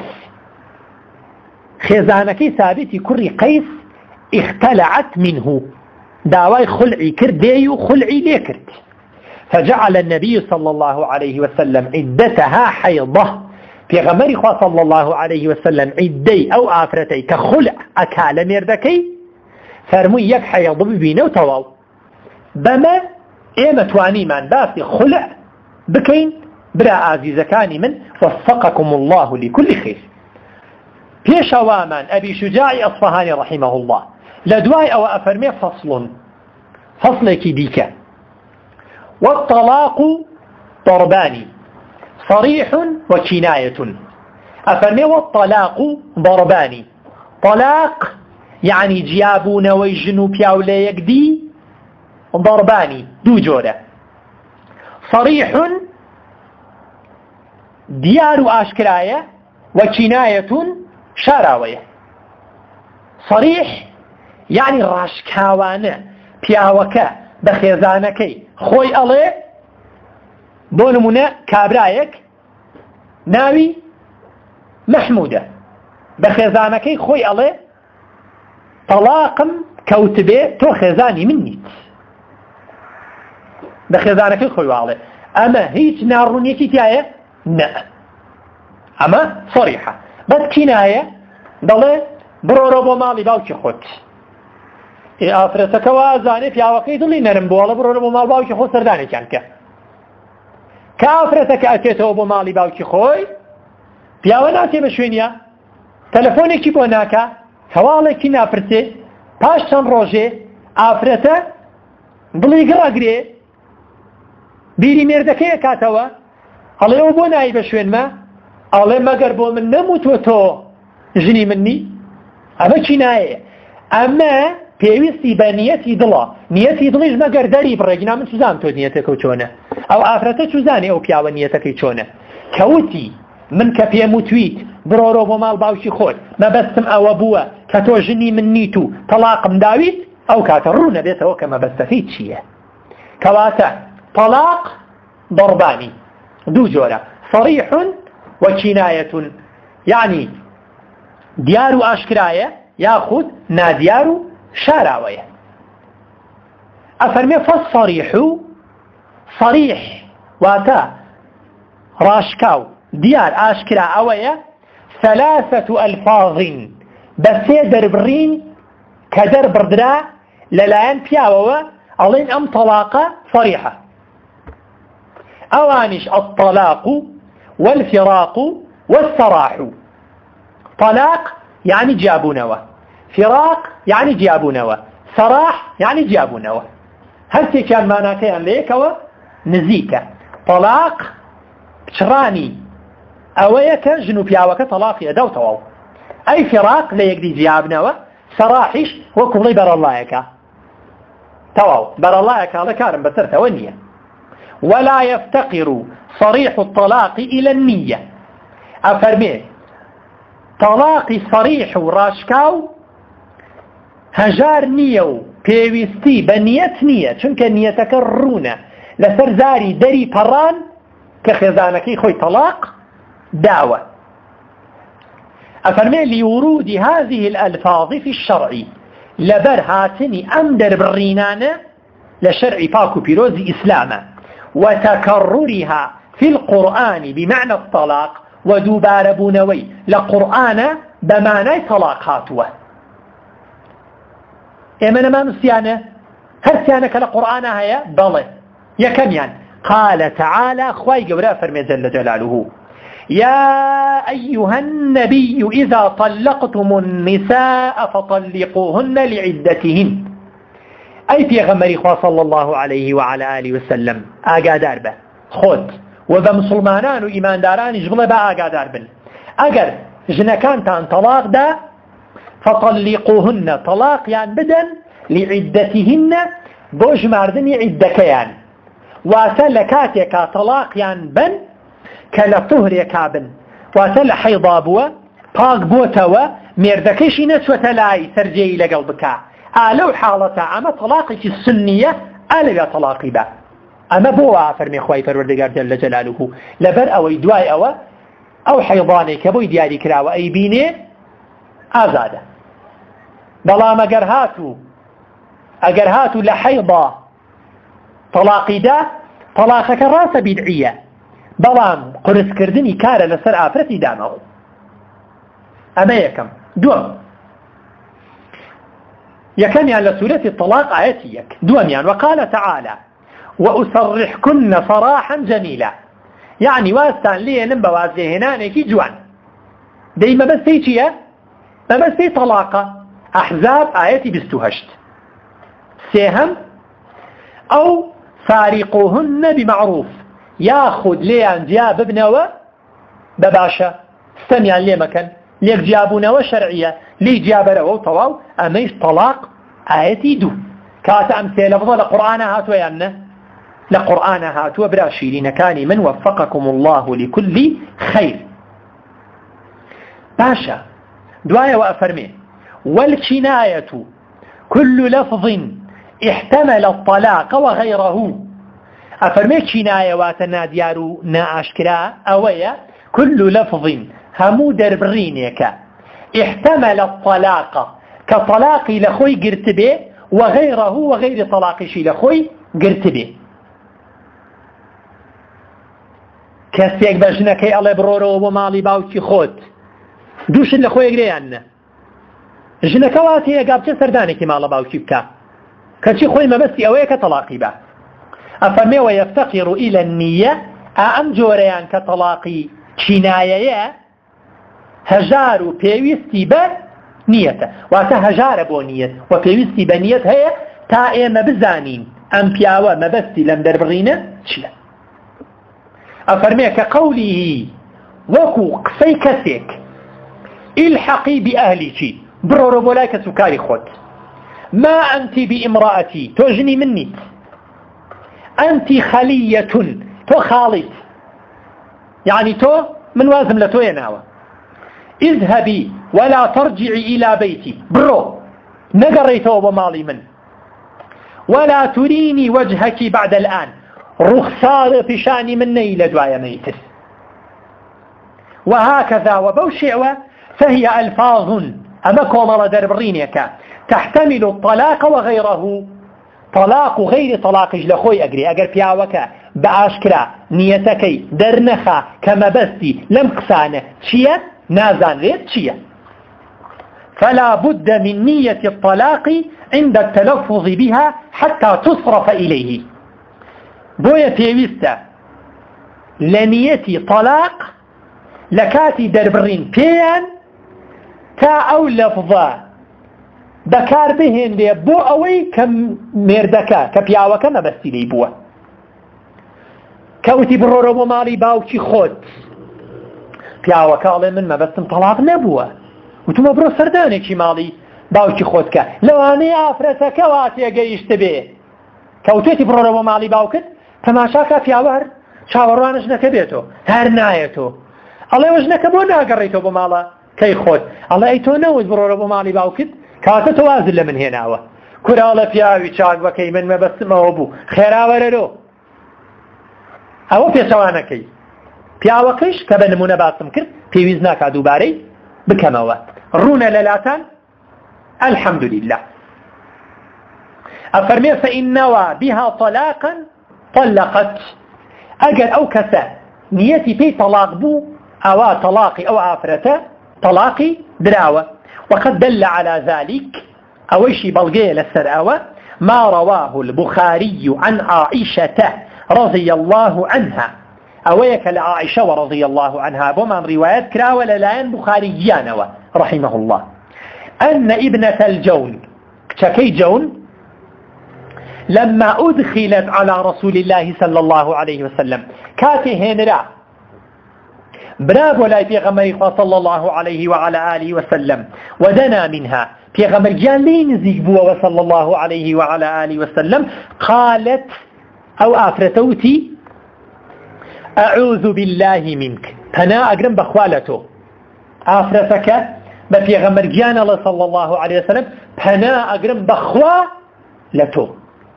[SPEAKER 1] خێزانەکەی ثابتی کوڕی قەیس اختلعت منه داوای خلعی کردێ و خلعی لێ کرد. فجعل النبي صلى الله عليه وسلم عدتها حيضة پێغەمبەری خوا صلى الله عليه وسلم عدەی ئەو ئافرەتەی کە خلع ئەکا لە مێردەکەی فەرمووی یەک حەیض ببینە و تەواو. بەمە ئێمە توانیمان باسی خلع بکەین. برا ئازیزەکانی من وفقكم الله لكل خير. پێشەوامان ئەبی شوجاعی ئەصفەهانی رحمه الله لە دوای ئەوە ئەفەرمێ فەصل فەصلێکی دیکە والطلاق ضربان صريح وكناية. أفرمي والطلاق ضربان طلاق يعني جيابون ويجنو بياولا يكدي ضربان دو جورة صريح ديار أشكراية وكناية شاراوية. صريح يعني راشكاوانة بياوكا بخيزانكي خوي ألي بونمونا كابرايك ناوي محمودة بخيزانكي خوي ألي طلاقم كوتبه تو خيزاني مني بخيزانكي خوي ألي أما هيج نارونيكي تاية نا أما صريحة بس كناية دڵێ بڕۆرە بۆ ماڵی باوکی خۆت ئێ ئافرەتەکەەوە زانێ پیاوەکەی دڵی نەرم بووەڵە بڕۆرە بۆ ماڵ باوکی خۆ سەردانێکیان کە کە ئافرەتەکە ئەچێتەوە بۆ ماڵی باوکی خۆی پیاوە ناچێ بە شوێنیە تەلەفۆنێکی بۆ ناکە هەواڵێکی ناپرسێ پاش چەند ڕۆژێ ئافرەتە دڵی گڕەگرێ بیری مێردەکەیە کاتەوە ئەڵێ ئەو بۆ نایی بە شوێنمە ئەڵێ مەگەر بۆ من نەموتوە تۆ ژنی منی ئەمە چینایە ئەمە پێویستی بە نیەتی دڵە نیەتی دڵیش مەگەر دەری بڕێگینا من سوزان تۆ نیەتەکە چۆنە ئەو ئافرەتە چوزانێ ئەو پیاوە نیەتەکەی چۆنە کەوتی من کە پێم وتویت بڕۆرۆ بۆ ماڵ باوکی خۆت مەبەستم ئەوە بووە کە تۆ ژنی من نیت و تەلاقم داویت ئەو کاتە ڕوو نەبێتەوە کە مەبەستەکەی چییە کەواتە تەلاق ضربانی دوو جۆرە صريح وكناية يعني ديار أشكراية ياخذ ناديار شاراوية أفرمي فالصريح صريح واتا راشكاو ديار أشكرا أوية ثلاثة ألفاظ بس دربرين كدر بردرا للاين بياوة ألين أم طلاقة صريحة أوانش الطلاق والفراق والسراح طلاق يعني جابونوا فراق يعني جابونوا سراح يعني جابونوا هل كان معناته ليكوا نزيكا طلاق شراني أويك جنوبياوك طلاق يدو تواو أي فراق لا يقدي جابنوا سراحش وكولي بر الله يكا تواو بر الله يكا لكارم بسر ثوانية ولا يفتقر صريح الطلاق إلى النية أفرمي طلاق صريح وراشكاو هجار نيو بيويستي بنية نية چونك نية تكررون لسر زاري دري بران كخزانكي خوي طلاق دعوة أفرمي لورود هذه الألفاظ في الشرع لبر هاتني أمدر بالرينانة لشرع باكو بيروزي إسلاما وتكررها في القرآن بمعنى الطلاق ودوبار بونوي لقرآن بمعنى طلاق هاتوه إيمانا ما نسيانه هل سيانك لقرآن هيا بله يكم يعني قال تعالى خواي قبراء فرمي جل جلاله يا أيها النبي إذا طلقتم النساء فطلقوهن لعدتهن أي في غمري خوا صلى الله عليه وعلى آله وسلم آقادار به خود وبمسلمانان وإيمان داران يجبل با آقادار بن أقر جنكان تان طلاق دا فطلقوهن طلاق يعني بدن لعدتهن بوج ماردني عدكيان واتلكاتيكا طلاق يعني بن كالطهريكا بن واتل حيضابوا طاق بوتوا ميردكيشي نتوتلاي سرجي لقلبكا ألو حالة أما طلاقك السنية ألا طلاقي با أما بوا فرمي خواي فروردقار جل جلاله لبر أو يدواي أو أو حيضانك بو دياري كراو أي بيني آزادة بلا ما قرهاتو أقرهاتو لحيضا طلاقي دا طلاقك الراس بدعية بلام قرس كردني كارا لسر آفرتي دامه أما يكم دوم يكن على سورة الطلاق آياتيك دوم يعني وقال تعالى وأسرحكن صراحا جميلا يعني واستان ليه نمبا وازيه هنانيكي جوان دايما بس هيك ما بس هي طلاقة أحزاب آياتي بستهشت سيهم أو فارقوهن بمعروف ياخد ليان جاب ابنه بباشا استمع ليه مكان ليك جابونه شرعية لي جابره وطواو أميش طلاق آياتي دو كات أمثال لفظة لقرآن هاتوا يعني لقرآن هاتوا براشي لنكاني من وفقكم الله لكل خير باشا دعاية وأفرمي والكناية كل لفظ احتمل الطلاق وغيره أفرمي كناية واتنا ديارو ناشكرا أويا كل لفظ همو دربرينيك احتمل الطلاق كطلاقي لخوي قرتبه وغيره وغير طلاقشي لخوي قرتبه كسيك بجنكي الله برورو ومالي باوكي خود دوش لخوي قريان جنكواتي قابت سردانك مال باوكي بكا كشي خوي ما بس أويك طلاقي با أفرمي ويفتقر إلى النية أم جوريان كطلاقي كناية هجار بيوستي با نيته واتا هجار بو نيت وبيوستي بنيت هي تا ايما بزانين ام بياوه ما بستي لم دربغينه شلا أفرمي كقوله وكو قصي كسيك الحقي بأهلك برو بولاك سكاري خود ما أنت بامرأتي توجني مني أنت خلية تو خالد يعني تو من وازم لتو يناوى اذهبي ولا ترجعي إلى بيتي برو نقريتو بمالي من ولا تريني وجهك بعد الآن رخصار في شاني مني لدوايا ميتر وهكذا وبوشعوة فهي ألفاظ أما كومر دربرينيك تحتمل الطلاق وغيره طلاق غير طلاق لخوي أجري أجر بياوك بأشكرا نيتكي درنخا كما بستي لم قسانة شيا نازان ريت شيا فلا بد من نية الطلاق عند التلفظ بها حتى تصرف إليه بويا بيويستا لنيتي طلاق لكاتي دربرين بيان تا أو لفظا بكار بهن دي بو أوي كم مردكا كبياوكا ما بستي لي بوا كوتي برورو مالي باوكي خود بياوكا علي من ما بستم طلاق نبوا وتما برو سردانيكي مالي باوكي خودكا لو أني أفرسك واتي قيشت بيه كوتيتي برورو مالي باوكت تماشاكا بياوهر شاوروانش نكبيتو هر نايتو الله وجنك بو ناقريتو بمالا كي خود الله ايتو نوز برورو بمالي باوكت كاتا توازل من هناوه كرالا بياوي چاق وكي من ما بس ما هو بو خيراورلو او بيسوانكي بياوكش كبنمونه باسم كر بيوزناكا دوباري بكموا رونا للاتان الحمد لله أفرمي فإن نوى بها طلاقا طلقت أجل أو كسا نيتي في طلاق بو أو طلاقي أو آفرته طلاقي دراوة وقد دل على ذلك أويشي بلغي للسرعوة ما رواه البخاري عن عائشة رضي الله عنها أويك لعائشة ورضي الله عنها بمن روايات كراوة للاين بخاريانوة رحمه الله أن ابنة الجون شكي جون لما أدخلت على رسول الله صلى الله عليه وسلم كاتي هنرا براب ولا بيغمر صلى الله عليه وعلى آله وسلم ودنا منها بيغمر جالين زيقبوا وصلى الله عليه وعلى آله وسلم قالت أو آفرتوتي أعوذ بالله منك فنا أقرم بخوالته آفرتك بيغمر جان الله صلى الله عليه وسلم فنا أقرم بخوالته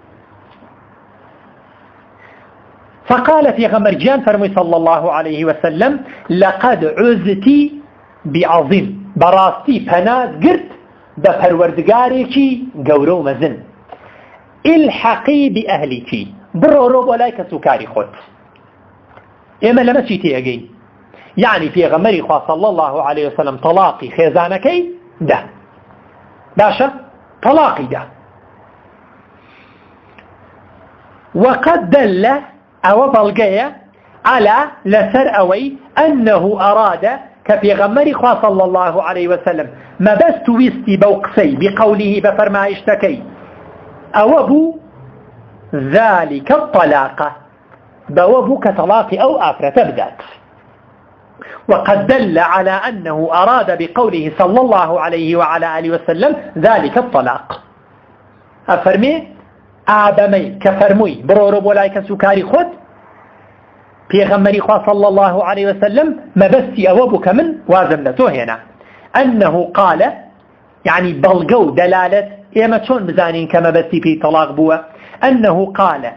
[SPEAKER 1] فقالت يا غمرجان فرمي صلى الله عليه وسلم لقد عزتي بعظيم براستي فناد قرت بپروردگاريكي قورو مزن الحقي بأهلك برو روب ولايك سكاري خود إما لما شيتي أجين يعني في غمري خواه صلى الله عليه وسلم طلاقي خيزانكي ده باشا طلاقي ده وقد دل أو بلغية على لسر أوي أنه أراد كبيغمري خواه صلى الله عليه وسلم ما بس تويستي بوقسي بقوله بفرمايشتكي أو أبو ذلك الطلاق بوابو كطلاق أو آفرة بدات وقد دل على أنه أراد بقوله صلى الله عليه وعلى آله وسلم ذلك الطلاق أفرمي آدمي كفرمي برورب ولايك سكاري خود بيغمري خواه صلى الله عليه وسلم ما بستي أوابك من وازمنته هنا أنه قال يعني بلغو دلالة إيما شون بزانين كما بستي في طلاق بوا أنه قال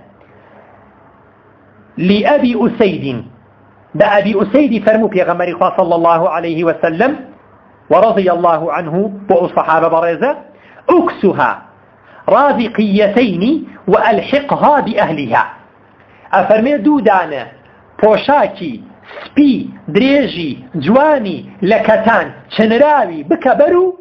[SPEAKER 1] لأبي أسيد بأبي أسيد فرمو بيغمري خواه صلى الله عليه وسلم ورضي الله عنه بؤ الصحابة بريزة أكسها رازقيتين وألحقها بأهلها أفرمي دودانا بوشاكي سبي دريجي جواني لكتان شنراوي بكبرو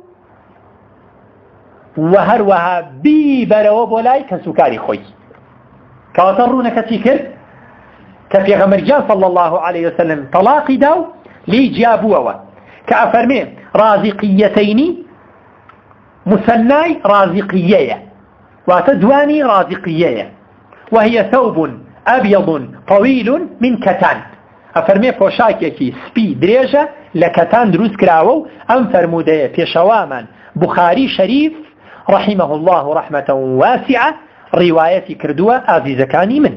[SPEAKER 1] وهروها بيبرو بولاي كسكاري خوي كواترون كتيكر كفي غمرجان صلى الله عليه وسلم طلاقي داو لي جابوا كأفرمي رازقيتين مثناي رازقية وتدواني رازقية وهي ثوب أبيض طويل من كتان أفرمي فوشاكي سبي دريجة لكتان دروس كراو أم فرمودية في شوامان بخاري شريف رحمه الله رحمة واسعة رواية كردوة عزيزة كاني من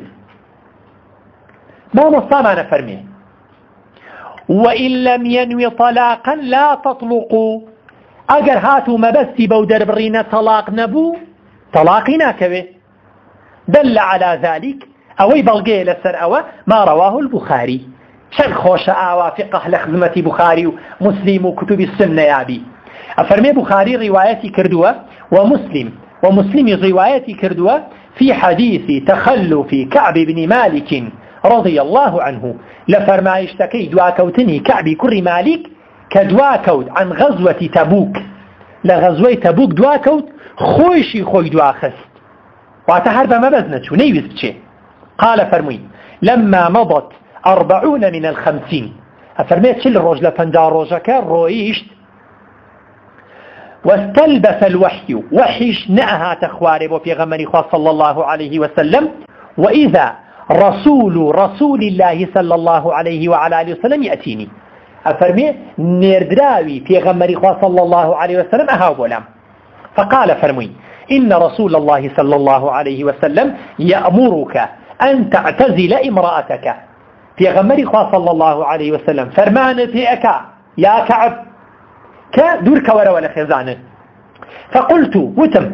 [SPEAKER 1] ما مصامنا فرمي وإن لم ينوي طلاقا لا تطلقوا أجر هاتوا مبستي بودر برينا طلاق نبو طلاقنا كبه دل على ذلك أوي بلغي لسر أوى ما رواه البخاري شن خوش آوا فقه لخزمة بخاري ومسلم وكتب السنة يابي أفرمي بخاري رواية كردوة ومسلم ومسلم رواية كردوة في حديث تخلف كعب بن مالك رضي الله عنه لفرمايشتكي دواكوتني كعب كر مالك كدواكوت عن غزوة تبوك لغزوة تبوك دواكوت خوشي خوي دواخست واتهرب ما بزنتشو نيوست شيء قال فرمي لما مضت أربعون من الخمسين أفرميت شل الرجل فنجار رجك رويشت واستلبس الوحي وحيش نأها تخوارب وفي غمر خاص صلى الله عليه وسلم وإذا رسول رسول الله صلى الله عليه وعلى آله وسلم يأتيني أفرمي نردراوي في غمر خاص صلى الله عليه وسلم أهاب ولم فقال فرمي إن رسول الله صلى الله عليه وسلم يأمرك أن تعتزل امرأتك في غمر خاص صلى الله عليه وسلم فرمان في أكا يا كعب كدورك ورا ولا خزانة فقلت وتم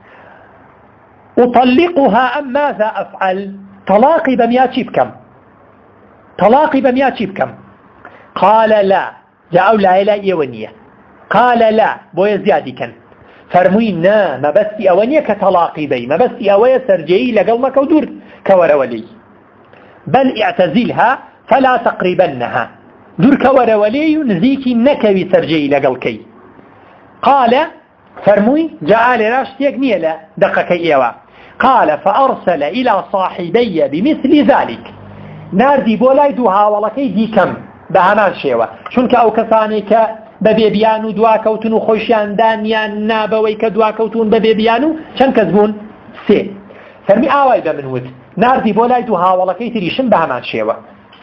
[SPEAKER 1] أطلقها أم ماذا أفعل طلاقي بمياتي بكم طلاقي بمياتي بكم قال لا جاءوا لا إلا يونية قال لا بويا زيادي كان فرمينا ما بس أونية كطلاقي بي ما بس أويا سرجي لقلمك ودور كورا ولي بل اعتزلها فلا تقربنها دور كورا ولي نزيكي نكوي سرجي لقلكي قال فرمي جاء لراشتيك نيلا دقكي إيوا قال فأرسل إلى صاحبي بمثل ذلك ناردي بولاي دوها ولكي دي كم بهمان شيوا شونك أو كسانيك ببيبيانو دواكوتون وخوشيان دانيان نابويك دواكوتون ببيبيانو شن كذبون سي فرمي آواي بمن ود ناردي بولاي دوها ولكي تريشن بهمان شيوا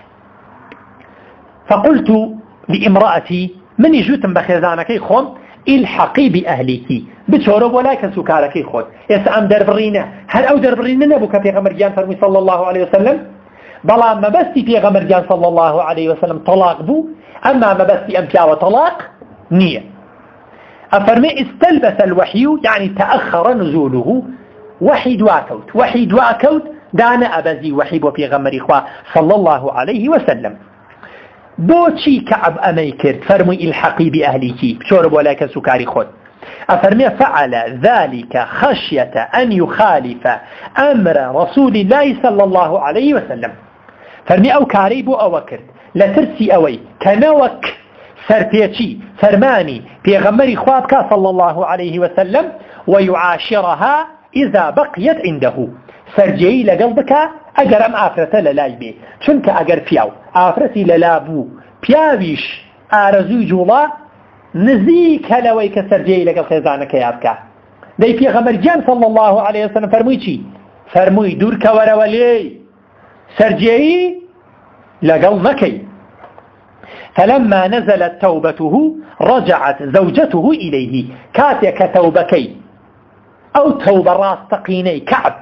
[SPEAKER 1] فقلت لامرأتي من يجوتم بخزانكي خون الحقي بأهلك بتشورب ولا كسكاركي خود يسأم دربرينا هل أو دربرينا نبوك في غمر جان فرمي صلى الله عليه وسلم بلا ما بستي في غمر جان صلى الله عليه وسلم طلاق بو أما ما بستي أمتيا وطلاق نية أفرمي استلبس الوحي يعني تأخر نزوله وحي دواكوت وحي دواكوت دانا أبزي وحي وفي غمر إخوة صلى الله عليه وسلم بوشي كعب أميكر فرمي الحقي بأهلك بشورب ولا كسكاري خود أفرمي فعل ذلك خشية أن يخالف أمر رسول الله صلى الله عليه وسلم فرمي أو كاريبو أو كرد لترسي أوي كنوك سربيتي فرماني في غمر خوابك صلى الله عليه وسلم ويعاشرها إذا بقيت عنده سرجي لقلبك أجر أم آفرة للايبي چونك أجر فياو آفرتي للابو بياويش آرزوي جولا نزيك هلوي كسرجي لقل خيزانك يابكا دي في غمر جان صلى الله عليه وسلم فرموي چي فرموي دورك ورولي سرجي لقل مكي فلما نزلت توبته رجعت زوجته إليه كاتك توبكي أو توبة راس تقيني كعب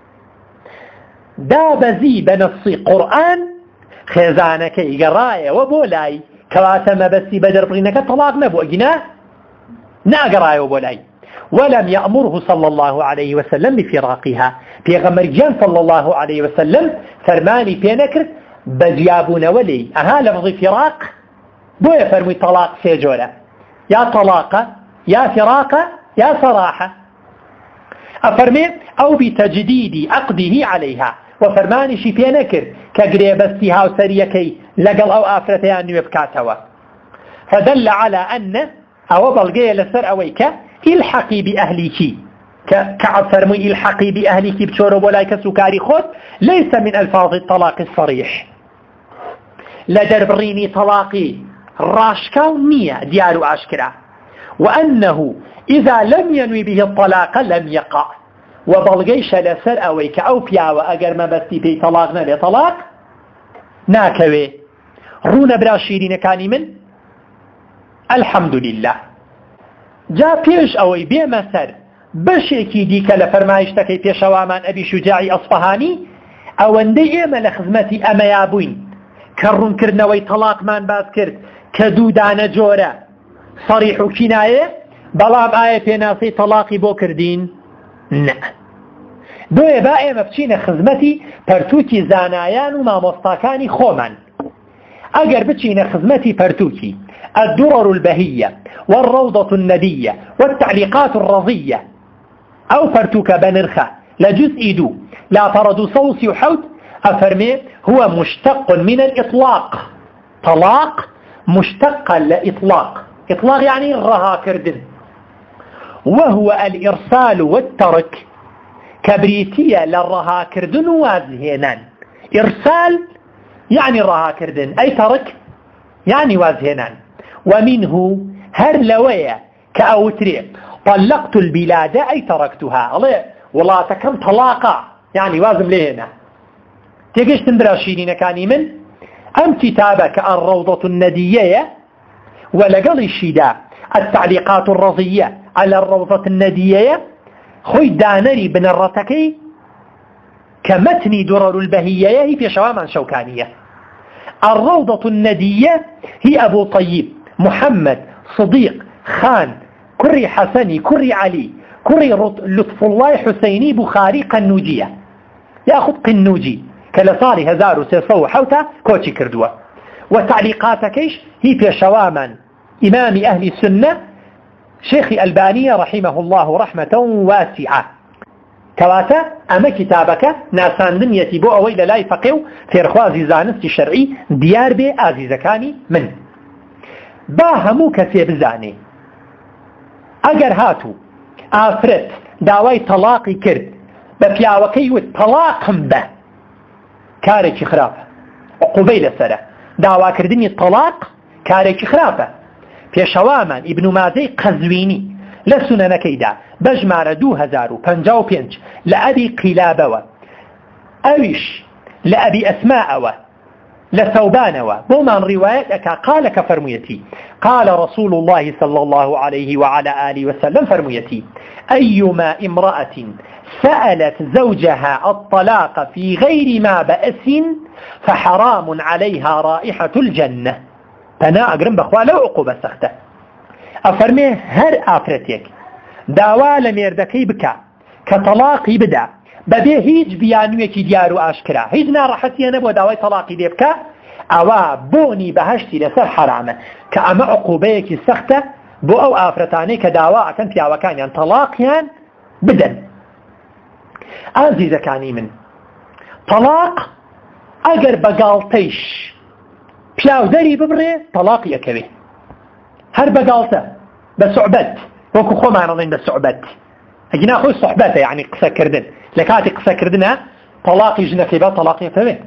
[SPEAKER 1] دابزي بنصي قرآن خزانك قراية وبولاي كواتم بسي بدر برينك طلاق نبو أجنا نا قراية وبولاي ولم يأمره صلى الله عليه وسلم بفراقها في غمر جان صلى الله عليه وسلم فرماني في نكر بجيابون ولي أها لفظ فراق بو يفرمي طلاق سيجولة يا طلاق يا فراق يا صراحة أفرمي أو بتجديد عقده عليها وفرماني شي في نكر كقريبستها وسريكي لقل أو آفرتيان ويبكاتوا فدل على أن أو بلغي لسر أويك الحقي بأهلك كعب فرمي الحقي بأهلك بشورب ولايك سكاري خود ليس من ألفاظ الطلاق الصريح لدربريني طلاقي راشكا ونية ديار أشكرا وأنه إذا لم ينوي به الطلاق لم يقع وبلغيش لسر أويك أو بياوة أقر ما بستي في طلاقنا لطلاق ناكوي رونا براشيرين كاني من الحمد لله. جا پێش ئەوەی بێمە سەر بەشێکی دیکە لە فەرمایشتەکەی پێشەوامان ئەبی شوجاعی ئەسفەهانی ئەوەندەی ئێمە لە خزمەتی ئەمەیا بووین کە ڕوونکردنەوەی تەلاقمان باس کرد کە دوو دانە جۆرە صریح و کینایە، بەڵام ئایا پێناسەی تەلاقی بۆ کردین؟ نە. بۆیە با ئێمە بچینە خزمەتی پەرتووکی زانایان و مامۆستاکانی خۆمان. ئەگەر بچینە خزمەتی پەرتووکی الدرر البهية والروضة الندية والتعليقات الرضية أو فرتوك بنرخة لجزء دو لا فرد صوص وحوت أفرمي هو مشتق من الإطلاق. طلاق مشتق لإطلاق، إطلاق يعني الرها كردن، وهو الإرسال والترك كبريتية للرها كردن وازهنان. إرسال يعني الرها كردن، أي ترك يعني وازهنان. ومنه هر لوية كأوتري طلقت البلاد أي تركتها، الله والله تكم طلاقة يعني وازم لهنا تيجيش تندراشيني كاني من أم كتابك الروضة الندية ولقل الشداء التعليقات الرضية على الروضة الندية خوي دانري بن الرتكي كمتني درر البهية في شواما شوكانية. الروضة الندية هي أبو طيب محمد صديق خان كري حسني كري علي كري لطف الله حسيني بخاري قنوجية، يأخذ قنوجي كالصاري هزار وسيصو حوتا كوتشي كردوة. وتعليقاتكيش هي في شواما إمام أهل السنة شيخ الباني رحمه الله رحمة واسعة. كواتا أما كتابك ناسان دنيتي بو أويل لا يفقه في رخوازي زانست الشرعي ديار بي آزيزكاني من با همو كسي بزاني اگر هاتو آفرت داوای طلاقی کرد بپیاوکی و طلاقم به کارێکی خراپە، عقوبەی لەسەرە. داواکردنی طلاق کارێکی خراپە. پێشەوامان ئیبن ماجەی قەزوینی لە سونەنەکەیدا بەژمارە دوو هەزار و پەنجا و پێنج لە ئەبی قیلابەوە، ئەویش لە ئەبی ئەسماعەوە لثوبانوا بومان رواية أكا قال كفرميتي قال رسول الله صلى الله عليه وعلى آله وسلم فرميتي أيما امرأة سألت زوجها الطلاق في غير ما بأس فحرام عليها رائحة الجنة. فنا أقرم بخوا لو عقوبة سختة. أفرمي هر آفرتك داوا لميردكي بكا كطلاقي بدا بەبێ هیچ بیانوێکی دیار و ئاشکرا، هیچ ناڕەحەتیە نەبووە داوای تەلاقی لێ بکە، ئەوە بۆنی بەهەشتی لەسەر حرامە کە ئەمە عقوبەیەکی سەختە بۆ ئەو ئافرەتانەی کە داوا ئەکەن پیاوەکانیان تەلاقیان بدەن. ئازیزەکانی من، تەلاق ئەگەر بەگاڵتەیش پیاودەری ببڕێ تەلاقی ئەکەوێ، هەر بەگاڵتە بە سوعبەت، وەکو خۆمان ئەڵێن بە سوعبەت، ئەگی ناخۆی سوحبەتە یعنی قسەکردن، لە کاتی قسەکردنە تەلاقی ژنەکەی بە تەلاقی ئەکەوێ.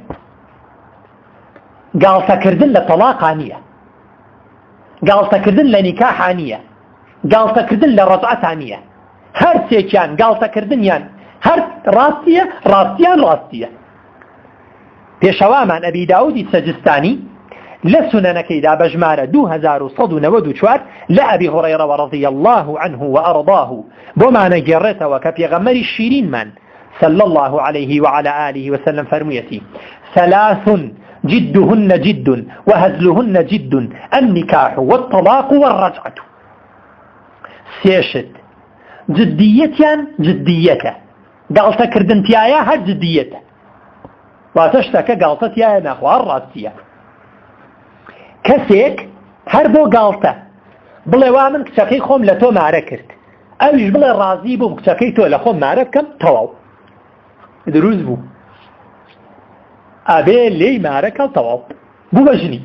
[SPEAKER 1] گاڵتەکردن لە تەلاقا نییە، گاڵتەکردن لە نیکاحا نییە، گاڵتەکردن لە ڕەجعەتا نییە، هەر سێکیان گاڵتەکردنیان هەر ڕاستیە، ڕاستیان ڕاستیە. پێشەوامان ئەبی داودی سەجستانی لە سونەنەکەیدا بەژمارە دوو هەزار و سەد و نەوەد و چوار لە ئەبی هوڕەیرە رضی الله عنه وأرضاه بۆمانە گێڕێتەوە کە پێغەمبەری شیرینمان صلى الله عليه وعلى آله وسلم فرميتي ثلاث جدهن جد وهزلهن جد النكاح والطلاق والرجعة. سيشت جديتيان جديته قالت كردنتيايا هر جديته واتشتك قالت يا نخوار راسية کەسێک هەر بۆ گاڵتە بڵێ وا من کچەکەی خۆم لە تۆ مارە کرد، ئەویش بڵێ ڕازی بووم کچەکەی تۆ لە خۆم مارە بکەم، تەواو دروست بوو. ئەبێ لێی مارەکە تەواو بوو بە ژنی.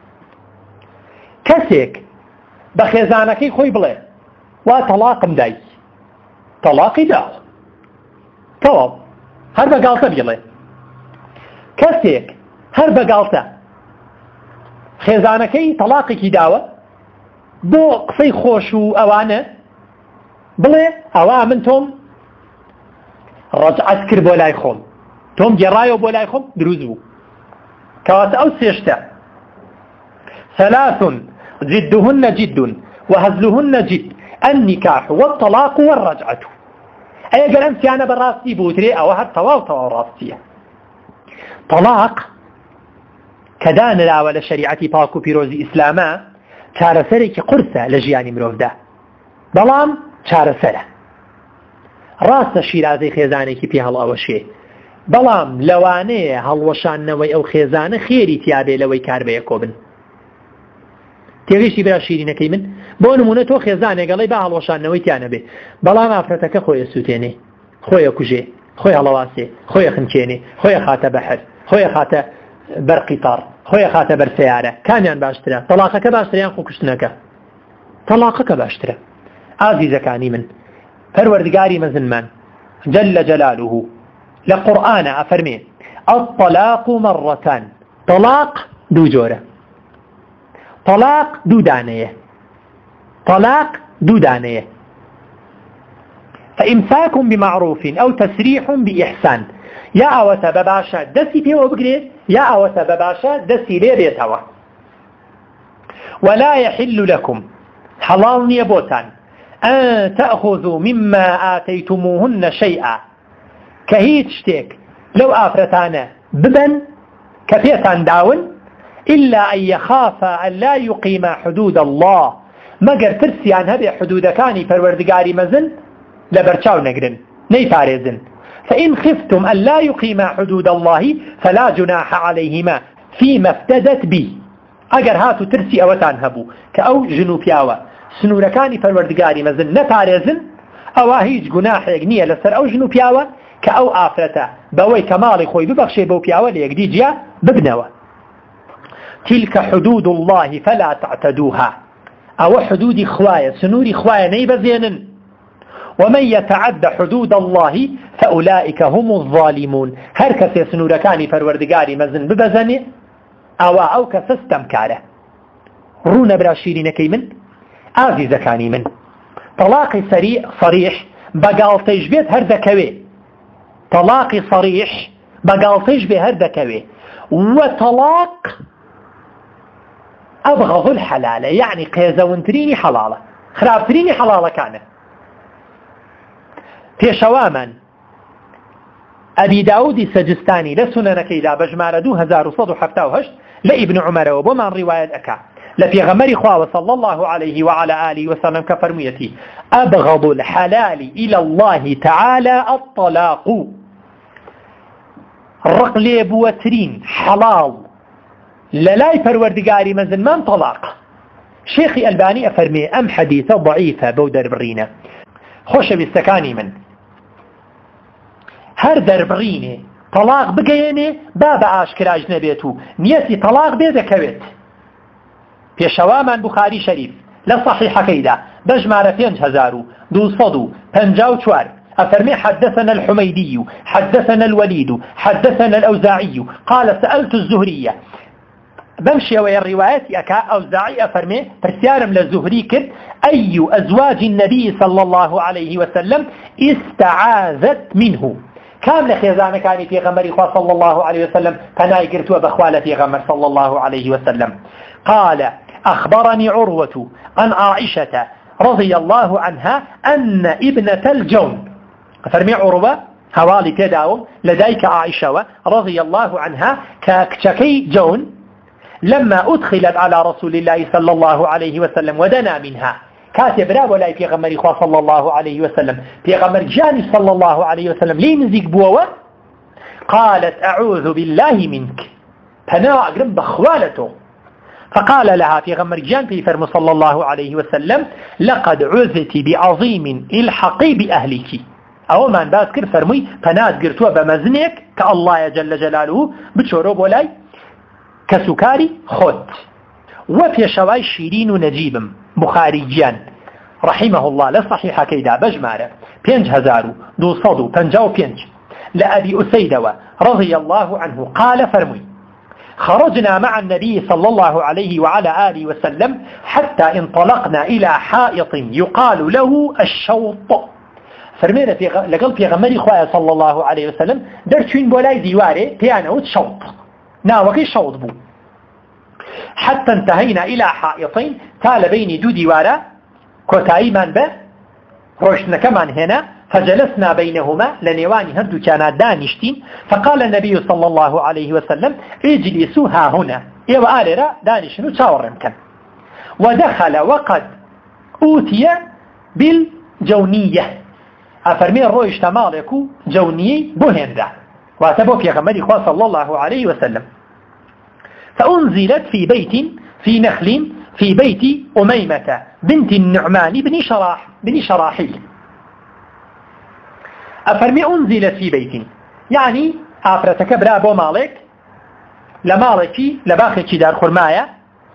[SPEAKER 1] کەسێک بە خێزانەکەی خۆی بڵێ وا تەلاقم دای، تەلاقی داوە تەواو، هەر بە گاڵتە بڵێ. کەسێک هەر بە گاڵتە خێزانەکەی تەلاقێکی داوە بۆ قسەی خۆش و ئەوانە بڵێ ئەوا من تۆم ڕەجعەت کرد بۆ لای خۆم، تۆم گێڕایەوە بۆ لای خۆم، دروست بوو. کەواتە ئەو سێشتە ثلاث جدهن جد وهزلهن جد النكاح والطلاق والرجعة. أي قال أمس أنا براستي بوتري أو هاد طواو طواو راستية. طلاق كدان لا ولا شريعتي باكو بيروزي إسلاما چارەسەرێکی قورسە لە ژیانی مرۆڤدا، بەڵام چارەسەرە. ڕاستە شیرازەی خێزانێکی پێ هەڵاوەشێ، بەڵام لەوانەیە هەڵوەشانەوەی ئەو خێزانە خێری تیابێ لەوەی کار بەیە کۆبن. تێگەیشتی برا شیرینەکەی من بۆ نمونە تۆ خێزانێک گەڵی با هەڵوەشانەوەی تیانە بێ، بەڵام ئافرەتەکە خۆی سووتێنێ، خۆی کوژێ، خۆی هەڵەواسێ، خۆی خنچێنێ، خۆی خاتە بەحر، خۆی خاتە بەرقیتار، خۆی خاتە بەر سەیارە، کامیان باشترە؟ تەلاقەکە باشتریان خۆ کوشتنەکە؟ تەلاقەکە باشترە. ئازیزەکانی من، پەروەردگاری مەزنمان جل جلاله لە قورئانە ئەفەرمێ الطلاق مرتان، طلاق دوو جۆرە، طلاق دوو دانەیە، طلاق دوو دانەیە. فإمساك بمعروف أو تسريح بإحسان، يا أوتا بباشا دسي بيو بقريد يا أوتا بباشا دسي لي بيتوا. ولا يحل لكم حلال نيبوتان أن تأخذوا مما آتيتموهن شيئا، كهيت شتيك لو آفرتانا ببن كفيتان داون إلا أن يخافا أن لا يقيما حدود الله، مگر ترسيان هبه حدود كاني فروردگاري مزن لبرچاو نگرن نيفارزن. فإن خفتم أن لا يقيما حدود الله فلا جناح عليهما فيما افتدت به. اگر هاتو ترسي اوتان هبو كأو جنوبياوة سنوركاني فروردگاري مزن نتارزن، او هيج جناح يقنية لسر او جنوبياوة كأو آفرته بوي كمالي خوي ببخشي بو بياوة ليقدي جيا ببنوة. تلك حدود الله فلا تعتدوها، او حدود خوايا سنوري خوايا نيبزينن. ومن يتعد حدود الله فأولئك هم الظالمون. هر کسی سنورکانی پروردگاری مزن ببزنی او او کس استمکاره. رونا برا شیرینەکەی من، ئازیزەکانی من، طلاقی سریع صریح بەگاڵتەیش بێت هەر دەکەوێ، طلاقی صریح بەگاڵتەیش بێ هەر دەکەوێ. وطلاق أبغض الحلالة، يعني قێزەونترینی حەڵاڵە، خراپترینی حەڵاڵەکانە. پێشەوامان ئەبی داودی سەجستانی لە سونەنەکەیدا بە ژمارە دوو هەزار و سەد و حەفتا و هەشت لە ئیبن عومەرەوە بۆمان ڕیوایەت ئەکا لە پێغەمبەری خواوە صلی الله عليه وعلى آله وسلم کە فەرموویەتی أبغض الحلال إلى الله تعالى الطلاق. ڕق لێبووەترین حەڵاڵ لە لای پەروەردگاری مەزنمان طلاق. شێخی ئەلبانی ئەفەرمێ ئەم حەدیثە ضعیفە بەو دەربڕینە. خۆشەویستەکانی من، هەر دەربڕینێ طلاق بگەیەنێ با بە ئاشکراش نەبێت و نیەتی طلاق بێ دەکەوێت. پێشەوامان بوخاری شەریف لە صحیحەکەیدا بە ژمارە پێنج هەزار و دوو سەد و پەنجا و چوار أفرمي حدثنا الحميدي حدثنا الوليد حدثنا الأوزاعي قال سألت الزهرية بمشي ويا الروايات أكا أوزاعي أفرمي فرسيارم للزهري كد أي أزواج النبي صلى الله عليه وسلم استعاذت منه. كامل خيزان كان في غمر صلى الله عليه وسلم فناي قرتوا بخوالة غمر صلى الله عليه وسلم. قال أخبرني عروة عن عائشة رضي الله عنها أن ابنة الجون، فرمي عروة هوالي كداوم لديك عائشة رضي الله عنها كاكتكي جون لما أدخلت على رسول الله صلى الله عليه وسلم ودنا منها كاتب راب ولا في غمر صلى الله عليه وسلم في غمر جاني صلى الله عليه وسلم لين نزيق بووة قالت أعوذ بالله منك، فنا أقرب بخوالته. فقال لها في غمر جان في فرم صلى الله عليه وسلم لقد عذت بعظيم الحقي بأهلك. أو من باذكر فرمي فناد قرتوا بمزنك كالله جل جلاله بتشوروب ولاي كسكاري خد. وفي شواي شيرين نجيبم بخاريجيان رحمه الله لصحيحة كيدا بجمارة بينج هزارو دو صدو بنجاو بينج لأبي أسيدوا رضي الله عنه قال فرمي خرجنا مع النبي صلى الله عليه وعلى آله وسلم حتى انطلقنا إلى حائط يقال له الشوط. فرمينا في غ... لقل في غمري خواه صلى الله عليه وسلم درتوين بولاي ديواري بيانوت شوط ناوكي شوط بو. حتى انتهينا إلى حائطين تال بين دو ديوارا كوتايمان به روشنا كمان هنا فجلسنا بينهما لنيواني هردو كان دانشتين فقال النبي صلى الله عليه وسلم اجلسوا ها هنا ايوا آلرا دانشنو تشاورم كان ودخل وقد أوتي بالجونية أفرمي الرويش تمالكو جونية بهندا واتبو في غمري صلى الله عليه وسلم فأنزلت في بيت في نخل في بيت أميمة بنت النعمان بن شراح بن شراحيل أفرمي أنزلت في بيت يعني أفرتك برابو مالك لمالكي لباخي دار خرماية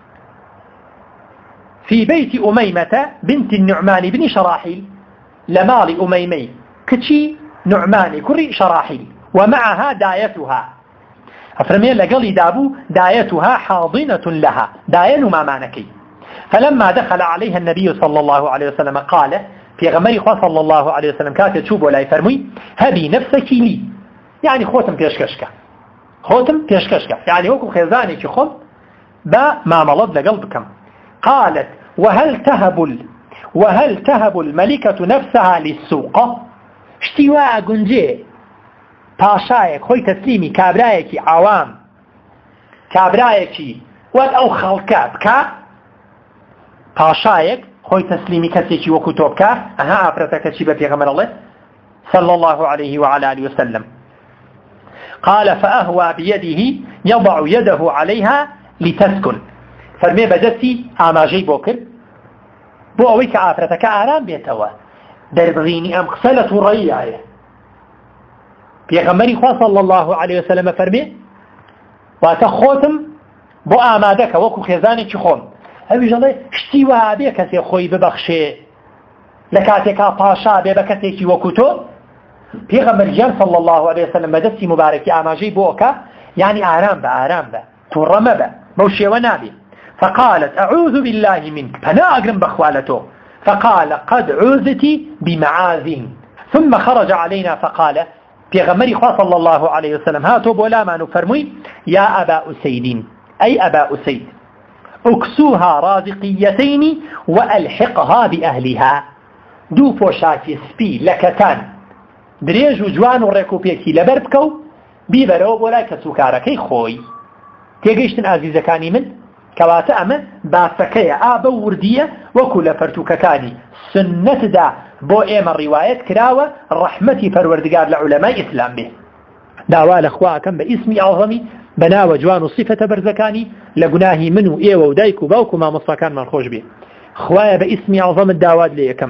[SPEAKER 1] في بيت أميمة بنت النعمان بن شراحيل لمال أميمي كتشي نعمان كري شراحيل ومعها دايتها أفرمي لقلي دابو دايتها حاضنة لها داين ما مانكي فلما دخل عليها النبي صلى الله عليه وسلم قال في غمري صلى الله عليه وسلم كاتب تشوب ولا يفرمي هبي نفسك لي يعني خوتم بيشكشك خوتم بيشكشك يعني وكم خيزاني كخم با ما ملض لقلبكم قالت وهل تهب وهل تهب الملكة نفسها للسوق اشتواء قنجي پاشایەک خۆی تەسلیمی کابرایەکی عوام کابرایەکی وەک ئەو خەڵکە بکە پاشایەک خۆی تەسلیمی کەسێکی وەکو تۆ بکە ئەها ئافرەتەکەچی بە پێغەمبەر ئەڵێ صلى الله عليه وعلى آله وسلم قال فأهوى بيده يضع يده عليها لتسكن فرمي بدسي ئاماژەی بۆ کرد بۆ ئەوەی کە ئافرەتەکە ئارام بێتەوە دەربڕینی ئەم قسە لە تووڕەیایە پیغمبری خواه صلی الله علیه وسلم فرمی واتا خوتم بو آماده که وکو خیزانی چی خون اوی جاله شتی وابه کسی خوی ببخشه لکاتی که پاشا بے بکسی چی وکو تو پیغمبر جان صلی الله علیه وسلم بدستی مبارکی آماجی بو که یعنی آرام با آرام با تورم با موشی و نابی فقالت اعوذ بالله منك فنا اقرم بخوالته فقال قد عوذتي بمعاذ ثم خرج علينا فقال پیغمبری خواه صلی الله علیه وسلم هاتو بولا ما نفرمي يا أبا أسيد أي أبا أسيد اكسوها رازقيتين وألحقها بأهلها دو پوشاکی سپی لکتان درێژ و جوان و ڕێکوپێکی لەبەر بکە و بیبەرەوە بۆ لای کەسوکارەکەی خۆی تێگەیشتن ئازیزەکانی من کەواتە ئەمە باسەکەیە ئا بە وردیە وەکو لە فەرتوکەکانی سنەتدا بۆ ئێمە ڕیوایەت کراوە ڕەحمەتی پەروەردگار لە عولەمای ئیسلام بێ داوا لە خواکەم بە ئیسمی ئەعزەمی بەناوە جوان و سیفەتە بەرزەکانی لە گوناهی من و ئێوە و دایک و باوک و مامۆستاکانمان خۆش بێ خوایە بە ئیسمی ئەعزەمت داوات لێ یەکەم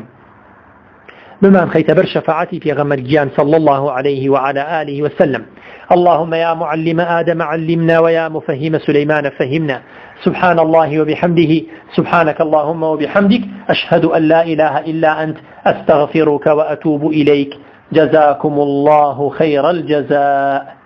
[SPEAKER 1] بمن خيتبر شفاعتي في غمرجيان صلى الله عليه وعلى آله وسلم اللهم يا معلم آدم علمنا ويا مفهم سليمان فهمنا سبحان الله وبحمده سبحانك اللهم وبحمدك أشهد أن لا إله إلا أنت أستغفرك وأتوب إليك جزاكم الله خير الجزاء.